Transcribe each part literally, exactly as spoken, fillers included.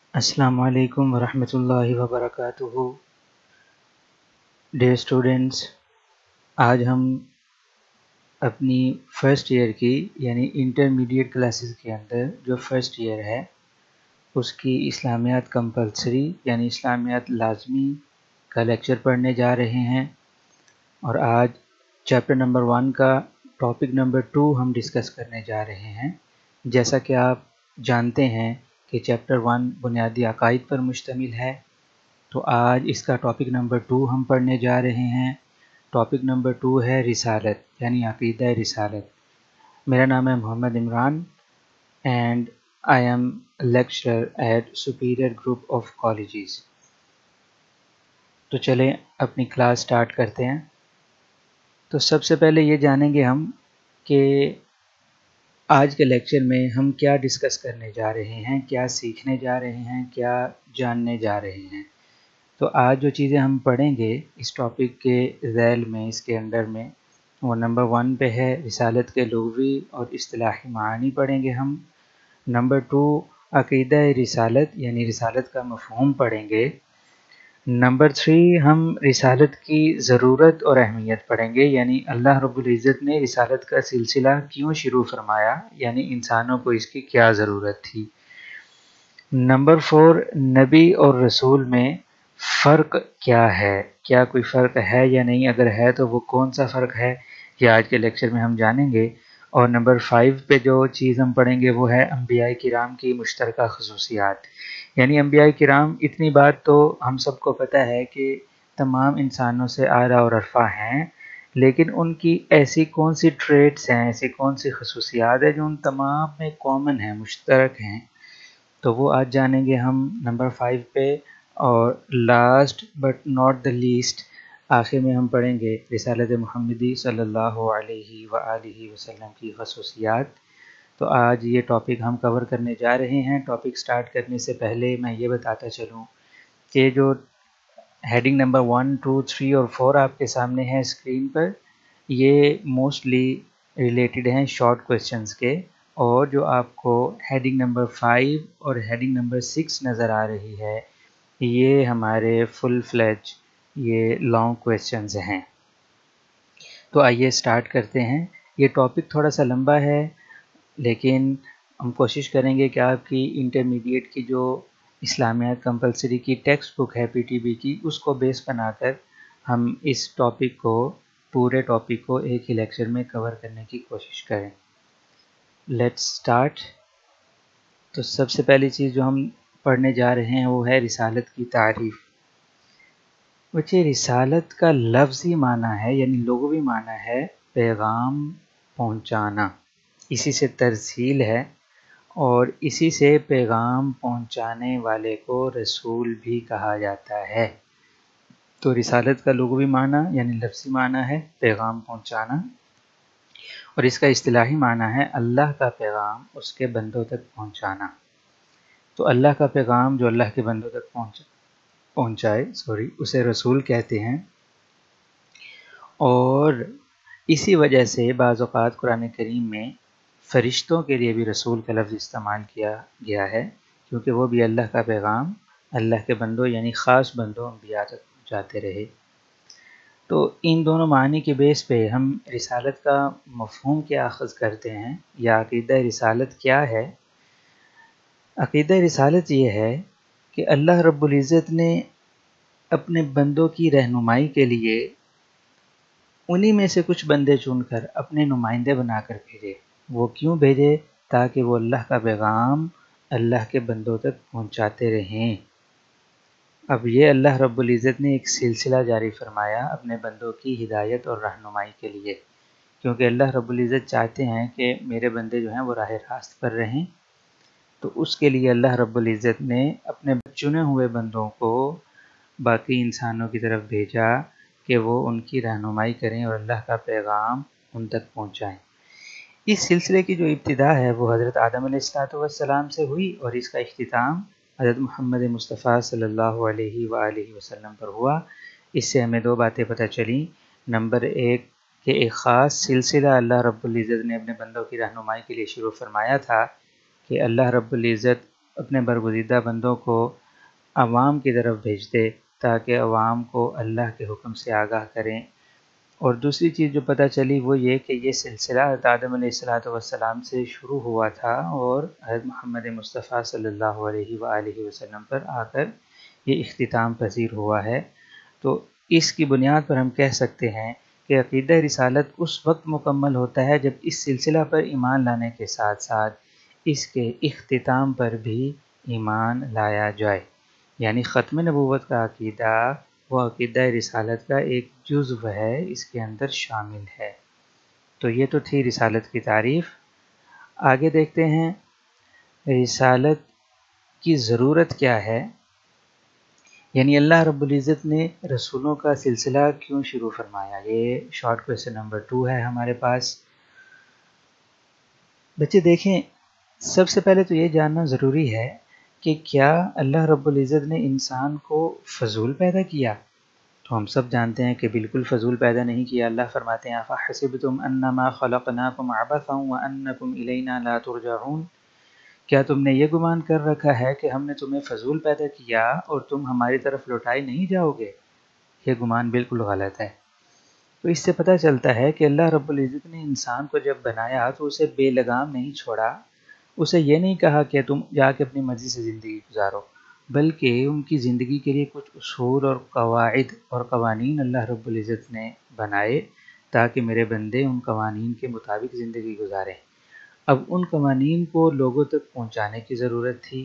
السلام علیکم ورحمۃ اللہ وبرکاتہ. ڈیئر اسٹوڈینٹس، آج ہم اپنی فرسٹ ایئر کی یعنی انٹرمیڈیٹ کلاسز کے اندر جو فرسٹ ایئر ہے اس کی اسلامیات کمپلسری یعنی اسلامیات لازمی کا لیکچر پڑھنے جا رہے ہیں، اور آج چیپٹر نمبر ون کا ٹاپک نمبر ٹو ہم ڈسکس کرنے جا رہے ہیں. جیسا کہ آپ جانتے ہیں کہ چیپٹر ون بنیادی عقائد پر مشتمل ہے، تو آج اس کا ٹاپک نمبر ٹو ہم پڑھنے جا رہے ہیں. ٹاپک نمبر ٹو ہے رسالت یعنی عقیدہ رسالت. میرا نام ہے Mohammad Imran and I am lecturer at Superior Group of Colleges. تو چلیں اپنی کلاس سٹارٹ کرتے ہیں. تو سب سے پہلے یہ جانیں گے ہم کہ آج کے لیکچر میں ہم کیا ڈسکس کرنے جا رہے ہیں، کیا سیکھنے جا رہے ہیں، کیا جاننے جا رہے ہیں. تو آج جو چیزیں ہم پڑھیں گے اس ٹاپک کے ذیل میں، اس کے انڈر میں، وہ نمبر ون پہ ہے رسالت کے لغوی اور اصطلاحی معانی پڑھیں گے ہم. نمبر ٹو عقیدہ رسالت یعنی رسالت کا مفہوم پڑھیں گے. نمبر تھری ہم رسالت کی ضرورت اور اہمیت پڑھیں گے، یعنی اللہ رب العزت نے رسالت کا سلسلہ کیوں شروع فرمایا، یعنی انسانوں کو اس کی کیا ضرورت تھی. نمبر فور نبی اور رسول میں فرق کیا ہے، کیا کوئی فرق ہے یا نہیں، اگر ہے تو وہ کون سا فرق ہے، یہ آج کے لیکچر میں ہم جانیں گے. اور نمبر فائیو پہ جو چیز ہم پڑھیں گے وہ ہے انبیاء کرام کی مشترکہ خصوصیات. یعنی انبیاء کرام، اتنی بات تو ہم سب کو پتہ ہے کہ تمام انسانوں سے اعلیٰ اور ارفع ہیں، لیکن ان کی ایسی کون سی ٹریٹس ہیں، ایسی کون سی خصوصیات ہیں جو ان تمام میں کامن ہیں، مشترک ہیں، تو وہ آج جانیں گے ہم نمبر فائیو پہ. اور last but not the least آخر میں ہم پڑھیں گے رسالت محمدی صلی اللہ علیہ وآلہ وسلم کی خصوصیات. تو آج یہ ٹاپک ہم کور کرنے جا رہے ہیں. ٹاپک سٹارٹ کرنے سے پہلے میں یہ بتاتا چلوں کہ جو heading number one two three اور فور آپ کے سامنے ہے اسکرین پر، یہ موسٹلی ریلیٹڈ ہیں شارٹ کویسچنز کے، اور جو آپ کو ہیڈنگ نمبر فائیو اور ہیڈنگ نمبر سکس نظر آ رہی ہے یہ ہمارے فل فلیج یہ لانگ کویسچنز ہیں. تو آئیے سٹارٹ کرتے ہیں. یہ ٹاپک تھوڑا سا لمبا ہے، لیکن ہم کوشش کریں گے کہ آپ کی انٹرمیڈیٹ کی جو اسلامیات کمپلسری کی ٹیکسٹ بک ہے پی ٹی بی کی، اس کو بیس بنا کر ہم اس ٹاپک کو پورے ٹاپک کو ایک ہی لیکچر میں کور کرنے کی کوشش کریں. Let's start. تو سب سے پہلی چیز جو ہم پڑھنے جا رہے ہیں وہ ہے رسالت کی تعریف. بچے رسالت کا لفظی معنی ہے یعنی لغوی معنی ہے پیغام پہنچانا، اسی سے ترسیل ہے، اور اسی سے پیغام پہنچانے والے کو رسول بھی کہا جاتا ہے. تو رسالت کا لغوی معنی یعنی لفظی معنی ہے پیغام پہنچانا، اور اس کا اصطلاحی معنی ہے اللہ کا پیغام اس کے بندوں تک پہنچانا. تو اللہ کا پیغام جو اللہ کے بندوں تک پہنچ پہنچائے سوری اسے رسول کہتے ہیں. اور اسی وجہ سے بعض اوقات قرآن کریم میں فرشتوں کے لیے بھی رسول کا لفظ استعمال کیا گیا ہے، کیونکہ وہ بھی اللہ کا پیغام اللہ کے بندوں یعنی خاص بندوں انبیاء تک پہنچاتے رہے. تو ان دونوں معنی کے بیس پہ ہم رسالت کا مفہوم کیا اخذ کرتے ہیں یا عقیدہ رسالت کیا ہے. عقیدہ رسالت یہ ہے کہ اللہ رب العزت نے اپنے بندوں کی رہنمائی کے لیے انہی میں سے کچھ بندے چن کر اپنے نمائندے بنا کر بھیجے. وہ کیوں بھیجے؟ تاکہ وہ اللہ کا پیغام اللہ کے بندوں تک پہنچاتے رہیں. اب یہ اللہ رب العزت نے ایک سلسلہ جاری فرمایا اپنے بندوں کی ہدایت اور رہنمائی کے لیے، کیونکہ اللہ رب العزت چاہتے ہیں کہ میرے بندے جو ہیں وہ راہ راست پر رہیں. تو اس کے لیے اللہ رب العزت نے اپنے چنے ہوئے بندوں کو باقی انسانوں کی طرف بھیجا کہ وہ ان کی رہنمائی کریں اور اللہ کا پیغام ان تک پہنچائیں. اس سلسلے کی جو ابتدا ہے وہ حضرت آدم علیہ السلام سے ہوئی، اور اس کا اختتام حضرت محمد مصطفیٰ صلی اللہ علیہ وآلہ وسلم پر ہوا. اس سے ہمیں دو باتیں پتہ چلیں. نمبر ایک کہ ایک خاص سلسلہ اللہ رب العزت نے اپنے بندوں کی رہنمائی کے لیے شروع فرمایا تھا کہ اللہ رب العزت اپنے برگزیدہ بندوں کو عوام کی طرف بھیجتے تاکہ عوام کو اللہ کے حکم سے آگاہ کریں۔ اور دوسری چیز جو پتہ چلی وہ یہ کہ یہ سلسلہ حضرت آدم علیہ الصلاۃ والسلام سے شروع ہوا تھا اور حضرت محمد مصطفیٰ صلی اللہ علیہ وآلہ وسلم پر آ کر یہ اختتام پذیر ہوا ہے۔ تو اس کی بنیاد پر ہم کہہ سکتے ہیں کہ عقیدہ رسالت اس وقت مکمل ہوتا ہے جب اس سلسلہ پر ایمان لانے کے ساتھ ساتھ اس کے اختتام پر بھی ایمان لایا جائے، یعنی ختم نبوت کا عقیدہ وہ عقیدہ رسالت کا ایک جزو ہے، اس کے اندر شامل ہے۔ تو یہ تو تھی رسالت کی تعریف۔ آگے دیکھتے ہیں رسالت کی ضرورت کیا ہے، یعنی اللہ رب العزت نے رسولوں کا سلسلہ کیوں شروع فرمایا۔ یہ شارٹ کویسچن نمبر ٹو ہے ہمارے پاس۔ بچے دیکھیں، سب سے پہلے تو یہ جاننا ضروری ہے کہ کیا اللہ رب العزت نے انسان کو فضول پیدا کیا؟ تو ہم سب جانتے ہیں کہ بالکل فضول پیدا نہیں کیا۔ اللہ فرماتے ہیں فَحَسِبْتُمْ أَنَّمَا خَلَقْنَاكُمْ عَبَثًا وَأَنَّكُمْ إِلَيْنَا لَا تُرْجَعُونَ، کیا تم نے یہ گمان کر رکھا ہے کہ ہم نے تمہیں فضول پیدا کیا اور تم ہماری طرف لوٹائے نہیں جاؤ گے؟ یہ گمان بالکل غلط ہے۔ تو اس سے پتہ چلتا ہے کہ اللہ رب العزت نے انسان کو جب بنایا تو اسے بے لگام نہیں چھوڑا، اسے یہ نہیں کہا کہ تم جا کے اپنی مرضی سے زندگی گزارو، بلکہ ان کی زندگی کے لیے کچھ اصول اور قواعد اور قوانین اللہ رب العزت نے بنائے تاکہ میرے بندے ان قوانین کے مطابق زندگی گزاریں۔ اب ان قوانین کو لوگوں تک پہنچانے کی ضرورت تھی،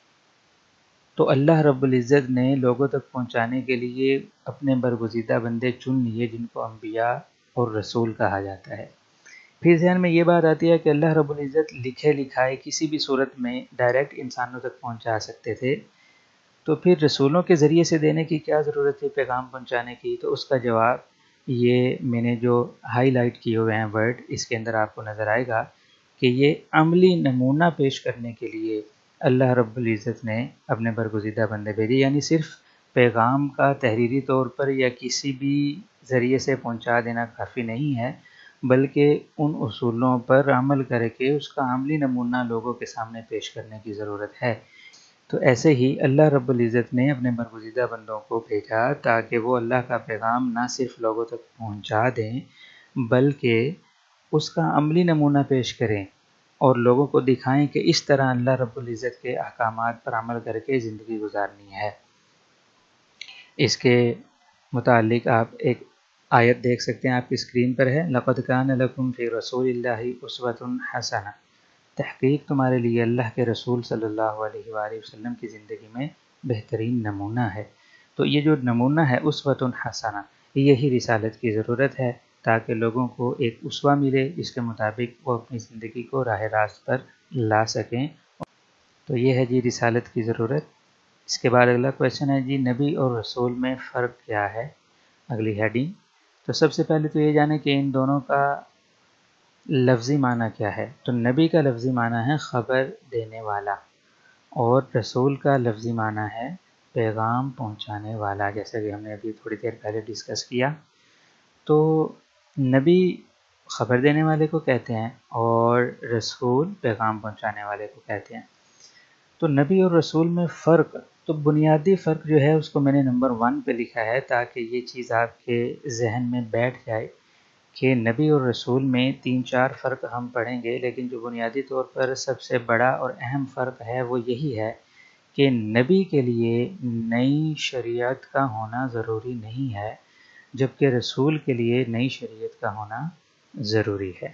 تو اللہ رب العزت نے لوگوں تک پہنچانے کے لیے اپنے برگزیدہ بندے چن لیے جن کو انبیاء اور رسول کہا جاتا ہے۔ پھر ذہن میں یہ بات آتی ہے کہ اللہ رب العزت لکھے لکھائے کسی بھی صورت میں ڈائریکٹ انسانوں تک پہنچا سکتے تھے، تو پھر رسولوں کے ذریعے سے دینے کی کیا ضرورت تھی پیغام پہنچانے کی؟ تو اس کا جواب یہ میں نے جو ہائی لائٹ کیے ہوئے ہیں ورڈ، اس کے اندر آپ کو نظر آئے گا کہ یہ عملی نمونہ پیش کرنے کے لیے اللہ رب العزت نے اپنے برگزیدہ بندے بھیجے، یعنی صرف پیغام کا تحریری طور پر یا کسی بھی ذریعے سے پہنچا دینا کافی نہیں ہے، بلکہ ان اصولوں پر عمل کر کے اس کا عملی نمونہ لوگوں کے سامنے پیش کرنے کی ضرورت ہے۔ تو ایسے ہی اللہ رب العزت نے اپنے برگزیدہ بندوں کو بھیجا تاکہ وہ اللہ کا پیغام نہ صرف لوگوں تک پہنچا دیں بلکہ اس کا عملی نمونہ پیش کریں اور لوگوں کو دکھائیں کہ اس طرح اللہ رب العزت کے احکامات پر عمل کر کے زندگی گزارنی ہے۔ اس کے متعلق آپ ایک آیت دیکھ سکتے ہیں، آپ کی اسکرین پر ہے، لَقَدْ كَانَ لَكُمْ فِي رَسُولِ اللَّهِ أُسْوَةٌ حَسَنَةٌ، تحقیق تمہارے لیے اللہ کے رسول صلی اللہ علیہ وآلہ وسلم کی زندگی میں بہترین نمونہ ہے۔ تو یہ جو نمونہ ہے اسوۃ حسنہ، یہی رسالت کی ضرورت ہے تاکہ لوگوں کو ایک اسوہ ملے جس کے مطابق وہ اپنی زندگی کو راہ راست پر لا سکیں۔ تو یہ ہے جی رسالت کی ضرورت۔ اس کے بعد اگلا کویشچن ہے جی نبی اور رسول میں فرق کیا ہے، اگلی ہیڈنگ۔ تو سب سے پہلے تو یہ جانیں کہ ان دونوں کا لفظی معنی کیا ہے۔ تو نبی کا لفظی معنی ہے خبر دینے والا اور رسول کا لفظی معنی ہے پیغام پہنچانے والا، جیسا کہ ہم نے ابھی تھوڑی دیر پہلے ڈسکس کیا۔ تو نبی خبر دینے والے کو کہتے ہیں اور رسول پیغام پہنچانے والے کو کہتے ہیں۔ تو نبی اور رسول میں فرق، تو بنیادی فرق جو ہے اس کو میں نے نمبر ون پہ لکھا ہے تاکہ یہ چیز آپ کے ذہن میں بیٹھ جائے کہ نبی اور رسول میں تین چار فرق ہم پڑھیں گے، لیکن جو بنیادی طور پر سب سے بڑا اور اہم فرق ہے وہ یہی ہے کہ نبی کے لیے نئی شریعت کا ہونا ضروری نہیں ہے، جبکہ رسول کے لیے نئی شریعت کا ہونا ضروری ہے۔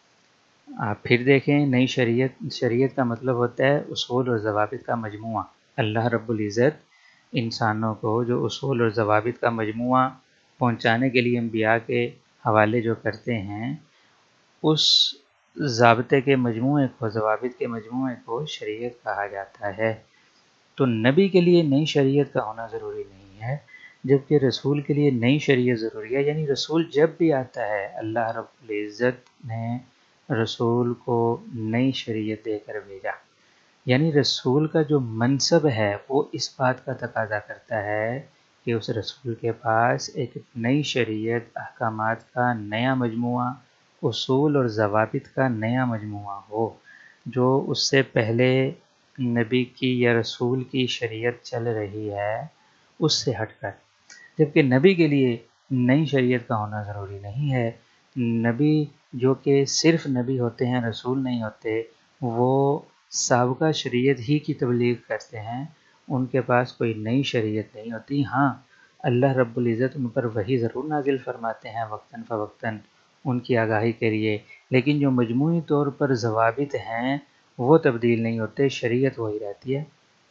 آپ پھر دیکھیں، نئی شریعت شریعت کا مطلب ہوتا ہے اصول اور ضوابط کا مجموعہ۔ اللہ رب العزت انسانوں کو جو اصول اور ضوابط کا مجموعہ پہنچانے کے لیے انبیاء کے حوالے جو کرتے ہیں، اس ضابطے کے مجموعے کو، ضوابط کے مجموعے کو شریعت کہا جاتا ہے۔ تو نبی کے لیے نئی شریعت کا ہونا ضروری نہیں ہے، جبکہ رسول کے لیے نئی شریعت ضروری ہے۔ یعنی رسول جب بھی آتا ہے اللہ رب العزت نے رسول کو نئی شریعت دے کر بھیجا، یعنی رسول کا جو منصب ہے وہ اس بات کا تقاضا کرتا ہے کہ اس رسول کے پاس ایک نئی شریعت، احکامات کا نیا مجموعہ، اصول اور ضوابط کا نیا مجموعہ ہو جو اس سے پہلے نبی کی یا رسول کی شریعت چل رہی ہے اس سے ہٹ کر، جبکہ نبی کے لیے نئی شریعت کا ہونا ضروری نہیں ہے۔ نبی جو کہ صرف نبی ہوتے ہیں، رسول نہیں ہوتے، وہ سابقہ شریعت ہی کی تبلیغ کرتے ہیں، ان کے پاس کوئی نئی شریعت نہیں ہوتی۔ ہاں، اللہ رب العزت ان پر وحی ضرور نازل فرماتے ہیں وقتاً فوقتاً ان کی آگاہی کے لیے، لیکن جو مجموعی طور پر ضوابط ہیں وہ تبدیل نہیں ہوتے، شریعت وہی رہتی ہے۔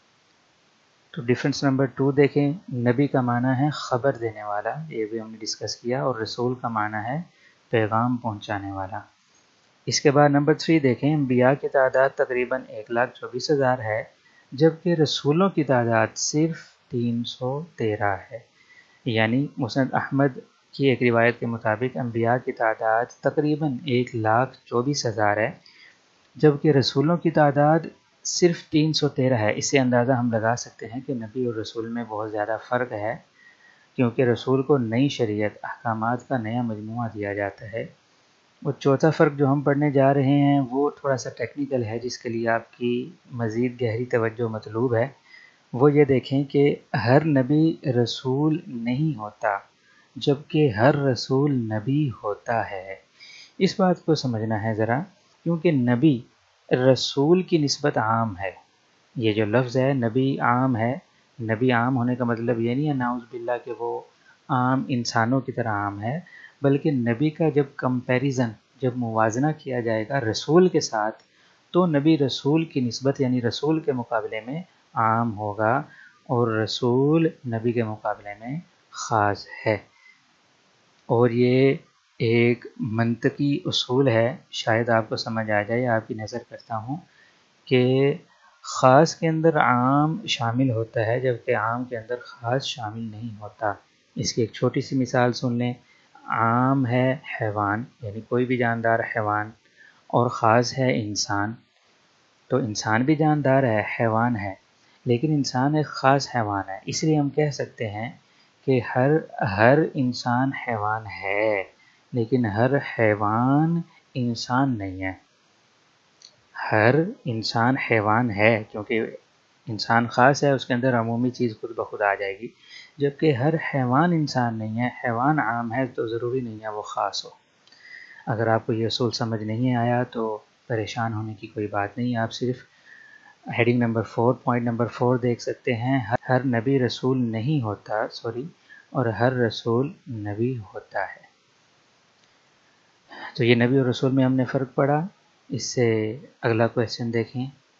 تو ڈیفرنس نمبر ٹو دیکھیں، نبی کا معنی ہے خبر دینے والا، یہ بھی ہم نے ڈسکس کیا، اور رسول کا معنی ہے پیغام پہنچانے والا۔ اس کے بعد نمبر تھری دیکھیں، انبیاء کی تعداد تقریباً ایک لاکھ چوبیس ہزار ہے، جبکہ رسولوں کی تعداد صرف تین سو تیرہ ہے۔ یعنی مسند احمد کی ایک روایت کے مطابق انبیاء کی تعداد تقریباً ایک لاکھ چوبیس ہزار ہے، جبکہ رسولوں کی تعداد صرف تین سو تیرہ ہے۔ اس سے اندازہ ہم لگا سکتے ہیں کہ نبی اور رسول میں بہت زیادہ فرق ہے، کیونکہ رسول کو نئی شریعت احکامات کا نیا مجموعہ دیا جاتا ہے۔ اور چوتھا فرق جو ہم پڑھنے جا رہے ہیں وہ تھوڑا سا ٹیکنیکل ہے، جس کے لیے آپ کی مزید گہری توجہ مطلوب ہے۔ وہ یہ دیکھیں کہ ہر نبی رسول نہیں ہوتا، جبکہ ہر رسول نبی ہوتا ہے۔ اس بات کو سمجھنا ہے ذرا، کیونکہ نبی رسول کی نسبت عام ہے۔ یہ جو لفظ ہے نبی عام ہے، نبی عام ہونے کا مطلب یہ نہیں ہے نعوذ باللہ کہ وہ عام انسانوں کی طرح عام ہے، بلکہ نبی کا جب کمپیریزن، جب موازنہ کیا جائے گا رسول کے ساتھ، تو نبی رسول کی نسبت یعنی رسول کے مقابلے میں عام ہوگا، اور رسول نبی کے مقابلے میں خاص ہے۔ اور یہ ایک منطقی اصول ہے، شاید آپ کو سمجھ آ جائے، آپ کی نظر کرتا ہوں کہ خاص کے اندر عام شامل ہوتا ہے، جبکہ عام کے اندر خاص شامل نہیں ہوتا۔ اس کی ایک چھوٹی سی مثال سن لیں، عام ہے حیوان، یعنی کوئی بھی جاندار حیوان، اور خاص ہے انسان۔ تو انسان بھی جاندار ہے، حیوان ہے، لیکن انسان ایک خاص حیوان ہے، اس لیے ہم کہہ سکتے ہیں کہ ہر ہر انسان حیوان ہے، لیکن ہر حیوان انسان نہیں ہے۔ ہر انسان حیوان ہے کیونکہ انسان خاص ہے، اس کے اندر عمومی چیز خود بخود آ جائے گی، جبکہ ہر حیوان انسان نہیں ہے۔ حیوان عام ہے تو ضروری نہیں ہے وہ خاص ہو۔ اگر آپ کو یہ اصول سمجھ نہیں آیا تو پریشان ہونے کی کوئی بات نہیں، آپ صرف heading number four point number four دیکھ سکتے ہیں، ہر نبی رسول نہیں ہوتا، سوری، اور ہر رسول نبی ہوتا ہے۔ تو یہ نبی اور رسول میں ہم نے فرق پڑھا۔ اس سے اگلا کویسچن دیکھیں۔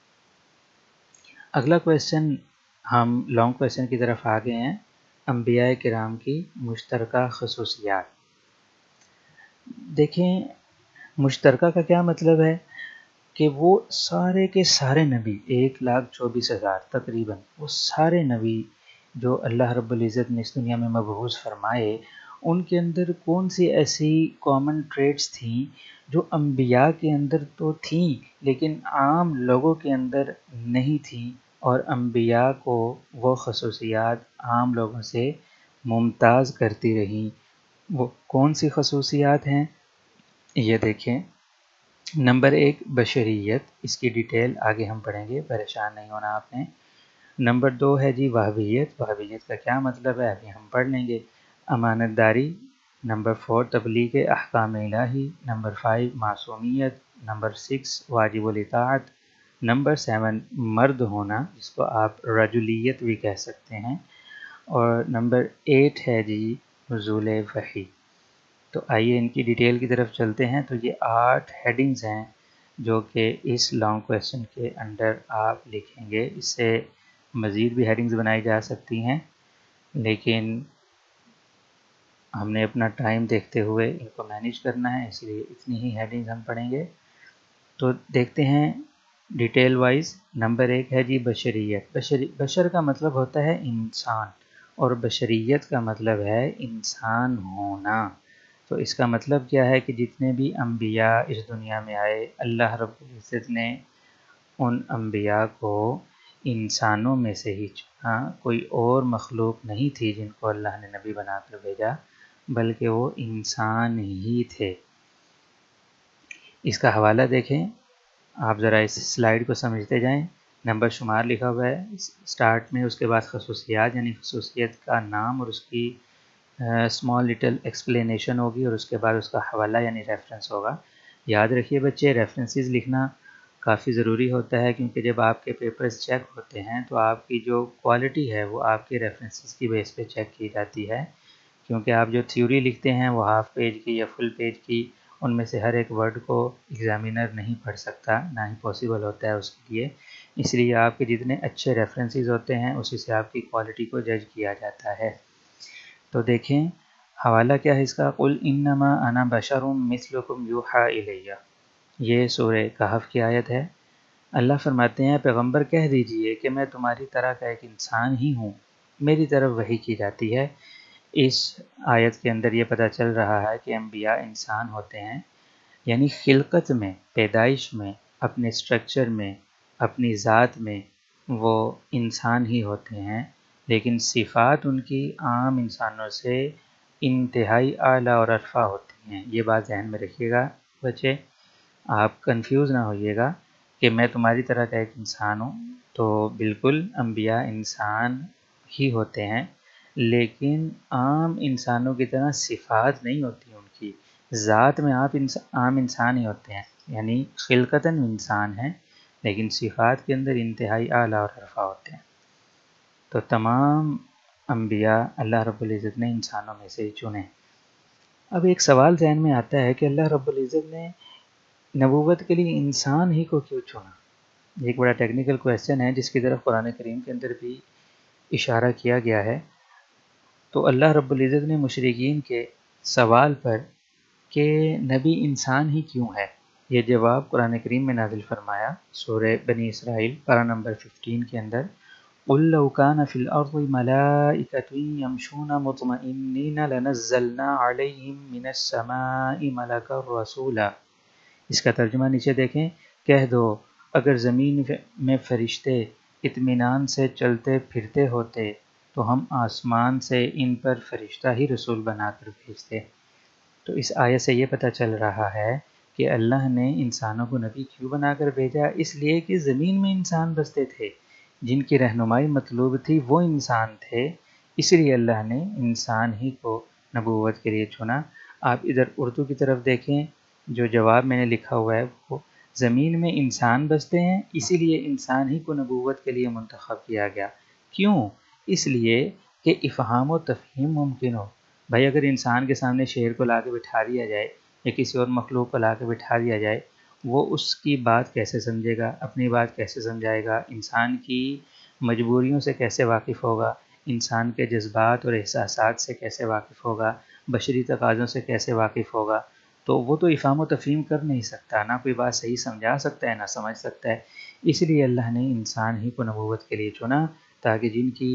اگلا کویسچن ہم لانگ کویسچن کی طرف آ گئے ہیں، انبیاء کرام کی مشترکہ خصوصیات۔ دیکھیں مشترکہ کا کیا مطلب ہے کہ وہ سارے کے سارے نبی، ایک لاکھ چوبیس ہزار تقریباً، وہ سارے نبی جو اللہ رب العزت نے اس دنیا میں مبعوث فرمائے، ان کے اندر کون سی ایسی کامن ٹریٹس تھیں جو انبیاء کے اندر تو تھیں لیکن عام لوگوں کے اندر نہیں تھیں، اور انبیاء کو وہ خصوصیات عام لوگوں سے ممتاز کرتی رہیں۔ وہ کون سی خصوصیات ہیں یہ دیکھیں۔ نمبر ایک بشریت، اس کی ڈیٹیل آگے ہم پڑھیں گے، پریشان نہیں ہونا آپ نے۔ نمبر دو ہے جی وہابیت، وہابیت کا کیا مطلب ہے ابھی ہم پڑھ لیں گے۔ امانت داری۔ نمبر فور تبلیغ احکام الہی۔ نمبر فائیو معصومیت۔ نمبر سکس واجب الاطاعت۔ نمبر سیون مرد ہونا، جس کو آپ رجولیت بھی کہہ سکتے ہیں۔ اور نمبر ایٹ ہے جی نزول وحی۔ تو آئیے ان کی ڈیٹیل کی طرف چلتے ہیں۔ تو یہ آٹھ ہیڈنگز ہیں جو کہ اس لانگ کویسچن کے انڈر آپ لکھیں گے۔ اس سے مزید بھی ہیڈنگز بنائی جا سکتی ہیں، لیکن ہم نے اپنا ٹائم دیکھتے ہوئے ان کو مینیج کرنا ہے، اس لیے اتنی ہی ہیڈنگز ہم پڑھیں گے۔ تو دیکھتے ہیں ڈیٹیل وائز۔ نمبر ایک ہے جی بشریت۔ بشری بشر کا مطلب ہوتا ہے انسان، اور بشریت کا مطلب ہے انسان ہونا۔ تو اس کا مطلب کیا ہے کہ جتنے بھی انبیاء اس دنیا میں آئے، اللہ رب العزت نے ان انبیاء کو انسانوں میں سے ہی چنا، کوئی اور مخلوق نہیں تھی جن کو اللہ نے نبی بنا کر بھیجا، بلکہ وہ انسان ہی تھے۔ اس کا حوالہ دیکھیں، آپ ذرا اس سلائیڈ کو سمجھتے جائیں۔ نمبر شمار لکھا ہوا ہے اسٹارٹ میں، اس کے بعد خصوصیات یعنی خصوصیت کا نام اور اس کی اسمال لٹل ایکسپلینیشن ہوگی، اور اس کے بعد اس کا حوالہ یعنی ریفرنس ہوگا۔ یاد رکھیے بچے، ریفرنسز لکھنا کافی ضروری ہوتا ہے، کیونکہ جب آپ کے پیپرز چیک ہوتے ہیں تو آپ کی جو کوالٹی ہے وہ آپ کے ریفرنسز کی بیس پہ چیک کی جاتی ہے، کیونکہ آپ جو تھیوری لکھتے ہیں وہ ہاف پیج کی یا فل پیج کی، ان میں سے ہر ایک ورڈ کو ایگزامینر نہیں پڑھ سکتا، نہ ہی پاسبل ہوتا ہے اس کے لیے، اس لیے آپ کے جتنے اچھے ریفرنسز ہوتے ہیں اسی سے آپ کی کوالٹی کو جج کیا جاتا ہے۔ تو دیکھیں حوالہ کیا ہے اس کا، قُلْ إِنَّمَا أَنَا بَشَرٌ مِثْلُكُمْ يُوحَىٰ إِلَيَّ، یہ سورہ کہف کی آیت ہے۔ اللہ فرماتے ہیں پیغمبر کہہ دیجئے کہ میں تمہاری طرح کا ایک انسان ہی ہوں، میری طرف وحی کی جاتی ہے۔ اس آیت کے اندر یہ پتہ چل رہا ہے کہ انبیاء انسان ہوتے ہیں، یعنی خلقت میں، پیدائش میں، اپنے سٹرکچر میں، اپنی ذات میں وہ انسان ہی ہوتے ہیں، لیکن صفات ان کی عام انسانوں سے انتہائی اعلیٰ اور ارفع ہوتی ہیں۔ یہ بات ذہن میں رکھیے گا بچے، آپ کنفیوز نہ ہوئیے گا کہ میں تمہاری طرح کا ایک انسان ہوں، تو بالکل انبیاء انسان ہی ہوتے ہیں، لیکن عام انسانوں کی طرح صفات نہیں ہوتی ان کی، ذات میں آپ عام انسان ہی ہوتے ہیں، یعنی خلقتاً انسان ہیں لیکن صفات کے اندر انتہائی اعلیٰ اور رفع ہوتے ہیں۔ تو تمام انبیاء اللہ رب العزت نے انسانوں میں سے ہی چنے۔ اب ایک سوال ذہن میں آتا ہے کہ اللہ رب العزت نے نبوت کے لیے انسان ہی کو کیوں چنا؟ ایک بڑا ٹیکنیکل کویسچن ہے جس کی طرف قرآن کریم کے اندر بھی اشارہ کیا گیا ہے۔ تو اللہ رب العزت نے مشرکین کے سوال پر کہ نبی انسان ہی کیوں ہے، یہ جواب قرآن کریم میں نازل فرمایا سورہ بنی اسرائیل پارہ نمبر پندرہ کے اندر، قُلْ لَوْ كَانَ فِي الْأَرْضِ مَلَائِكَةٌ يَمْشُونَ مُطْمَئِنِّينَ لَنَزَّلْنَا عَلَيْهِم مِّنَ السَّمَاءِ مَلَكًا رَّسُولًا۔ اس کا ترجمہ نیچے دیکھیں، کہہ دو اگر زمین میں فرشتے اطمینان سے چلتے پھرتے ہوتے تو ہم آسمان سے ان پر فرشتہ ہی رسول بنا کر بھیجتے۔ تو اس آیت سے یہ پتہ چل رہا ہے کہ اللہ نے انسانوں کو نبی کیوں بنا کر بھیجا، اس لیے کہ زمین میں انسان بستے تھے، جن کی رہنمائی مطلوب تھی وہ انسان تھے، اس لیے اللہ نے انسان ہی کو نبوت کے لیے چنا۔ آپ ادھر اردو کی طرف دیکھیں، جو جواب میں نے لکھا ہوا ہے وہ زمین میں انسان بستے ہیں اسی لیے انسان ہی کو نبوت کے لیے منتخب کیا گیا۔ کیوں؟ اس لیے کہ افہام و تفہیم ممکن ہو۔ بھائی اگر انسان کے سامنے شیر کو لا کے بٹھا دیا جائے یا کسی اور مخلوق کو لا کے بٹھا دیا جائے، وہ اس کی بات کیسے سمجھے گا، اپنی بات کیسے سمجھائے گا، انسان کی مجبوریوں سے کیسے واقف ہوگا، انسان کے جذبات اور احساسات سے کیسے واقف ہوگا، بشری تقاضوں سے کیسے واقف ہوگا؟ تو وہ تو افہام و تفہیم کر نہیں سکتا، نہ کوئی بات صحیح سمجھا سکتا ہے نہ سمجھ سکتا ہے۔ اس لیے اللہ نے انسان ہی کو نبوت کے لیے چنا، تاکہ جن کی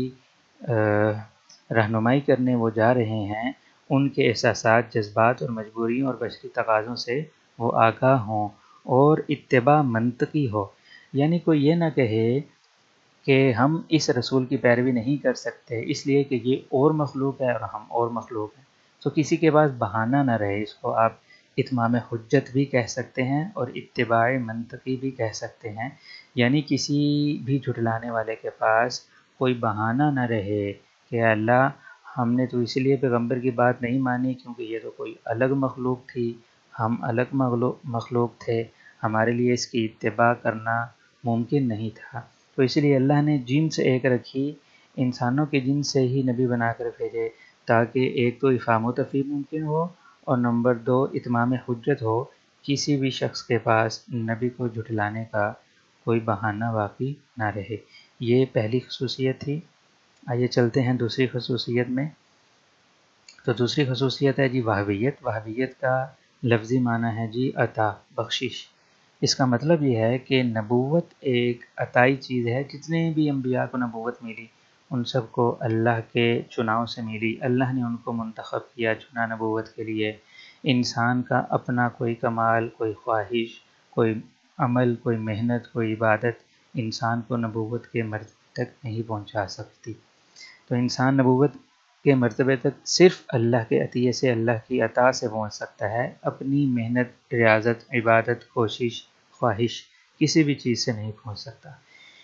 رہنمائی کرنے وہ جا رہے ہیں ان کے احساسات، جذبات اور مجبوریوں اور بشری تقاضوں سے وہ آگاہ ہوں اور اتباع منطقی ہو۔ یعنی کوئی یہ نہ کہے کہ ہم اس رسول کی پیروی نہیں کر سکتے اس لیے کہ یہ اور مخلوق ہے اور ہم اور مخلوق ہیں، تو کسی کے پاس بہانہ نہ رہے۔ اس کو آپ اتمام حجت بھی کہہ سکتے ہیں اور اتباع منطقی بھی کہہ سکتے ہیں، یعنی کسی بھی جھٹلانے والے کے پاس کوئی بہانہ نہ رہے کہ اللہ ہم نے تو اسی لیے پیغمبر کی بات نہیں مانی کیونکہ یہ تو کوئی الگ مخلوق تھی، ہم الگ مخلوق تھے، ہمارے لیے اس کی اتباع کرنا ممکن نہیں تھا۔ تو اسی لیے اللہ نے جنس ایک رکھی، انسانوں کے جنس سے ہی نبی بنا کر بھیجے، تاکہ ایک تو افہام و تفہیم ممکن ہو اور نمبر دو اتمام حجت ہو، کسی بھی شخص کے پاس نبی کو جھٹلانے کا کوئی بہانہ باقی نہ رہے۔ یہ پہلی خصوصیت تھی۔ آئیے چلتے ہیں دوسری خصوصیت میں۔ تو دوسری خصوصیت ہے جی وہابیت۔ وہابیت کا لفظی معنی ہے جی عطا، بخشش۔ اس کا مطلب یہ ہے کہ نبوت ایک عطائی چیز ہے، جتنے بھی انبیاء کو نبوت ملی ان سب کو اللہ کے چناؤ سے ملی، اللہ نے ان کو منتخب کیا چنا نبوت کے لیے۔ انسان کا اپنا کوئی کمال، کوئی خواہش، کوئی عمل، کوئی محنت، کوئی عبادت انسان کو نبوت کے مرتبے تک نہیں پہنچا سکتی۔ تو انسان نبوت کے مرتبے تک صرف اللہ کے عطیے سے، اللہ کی عطا سے پہنچ سکتا ہے، اپنی محنت، ریاضت، عبادت، کوشش، خواہش کسی بھی چیز سے نہیں پہنچ سکتا۔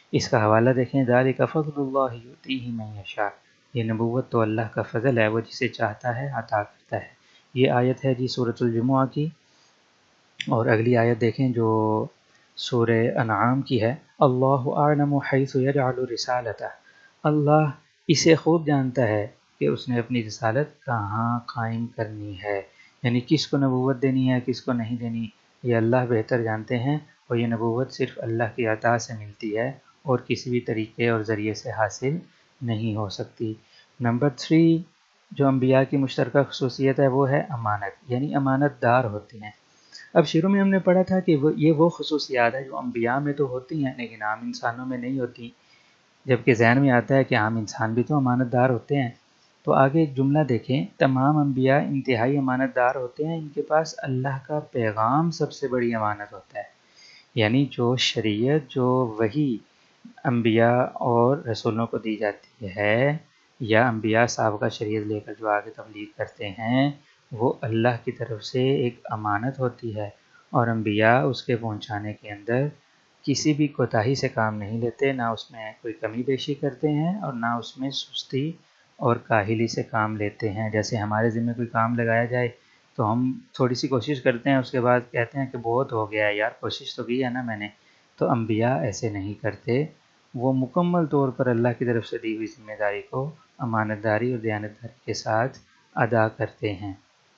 اس کا حوالہ دیکھیں، ذالک فضل اللہ یؤتیہ من یشاء، یہ نبوت تو اللہ کا فضل ہے، وہ جسے چاہتا ہے عطا کرتا ہے۔ یہ آیت ہے جی سورۃ الجمعہ کی، اور اگلی آیت دیکھیں جو سورہ انعام کی ہے، اللہ اعلم حیث یجعل رسالتہ، اللہ اسے خوب جانتا ہے کہ اس نے اپنی رسالت کہاں قائم کرنی ہے، یعنی کس کو نبوت دینی ہے کس کو نہیں دینی، یہ اللہ بہتر جانتے ہیں، اور یہ نبوت صرف اللہ کی عطا سے ملتی ہے اور کسی بھی طریقے اور ذریعے سے حاصل نہیں ہو سکتی۔ نمبر تھری جو انبیاء کی مشترکہ خصوصیت ہے وہ ہے امانت، یعنی امانت دار ہوتے ہیں۔ اب شروع میں ہم نے پڑھا تھا کہ وہ یہ وہ خصوصیات ہیں جو انبیاء میں تو ہوتی ہیں لیکن عام انسانوں میں نہیں ہوتی، جبکہ ذہن میں آتا ہے کہ عام انسان بھی تو امانت دار ہوتے ہیں۔ تو آگے ایک جملہ دیکھیں، تمام انبیاء انتہائی امانت دار ہوتے ہیں، ان کے پاس اللہ کا پیغام سب سے بڑی امانت ہوتا ہے، یعنی جو شریعت جو وحی انبیاء اور رسولوں کو دی جاتی ہے، یا انبیاء سابقہ شریعت لے کر جو آگے تبلیغ کرتے ہیں، وہ اللہ کی طرف سے ایک امانت ہوتی ہے، اور انبیاء اس کے پہنچانے کے اندر کسی بھی کوتاہی سے کام نہیں لیتے، نہ اس میں کوئی کمی بیشی کرتے ہیں اور نہ اس میں سستی اور کاہلی سے کام لیتے ہیں۔ جیسے ہمارے ذمہ کوئی کام لگایا جائے تو ہم تھوڑی سی کوشش کرتے ہیں، اس کے بعد کہتے ہیں کہ بہت ہو گیا ہے یار، کوشش تو کی ہے نا میں نے۔ تو انبیاء ایسے نہیں کرتے، وہ مکمل طور پر اللہ کی طرف سے دی ہوئی ذمہ داری کو امانت داری اور دیانت داری کے ساتھ ادا کرتے ہیں۔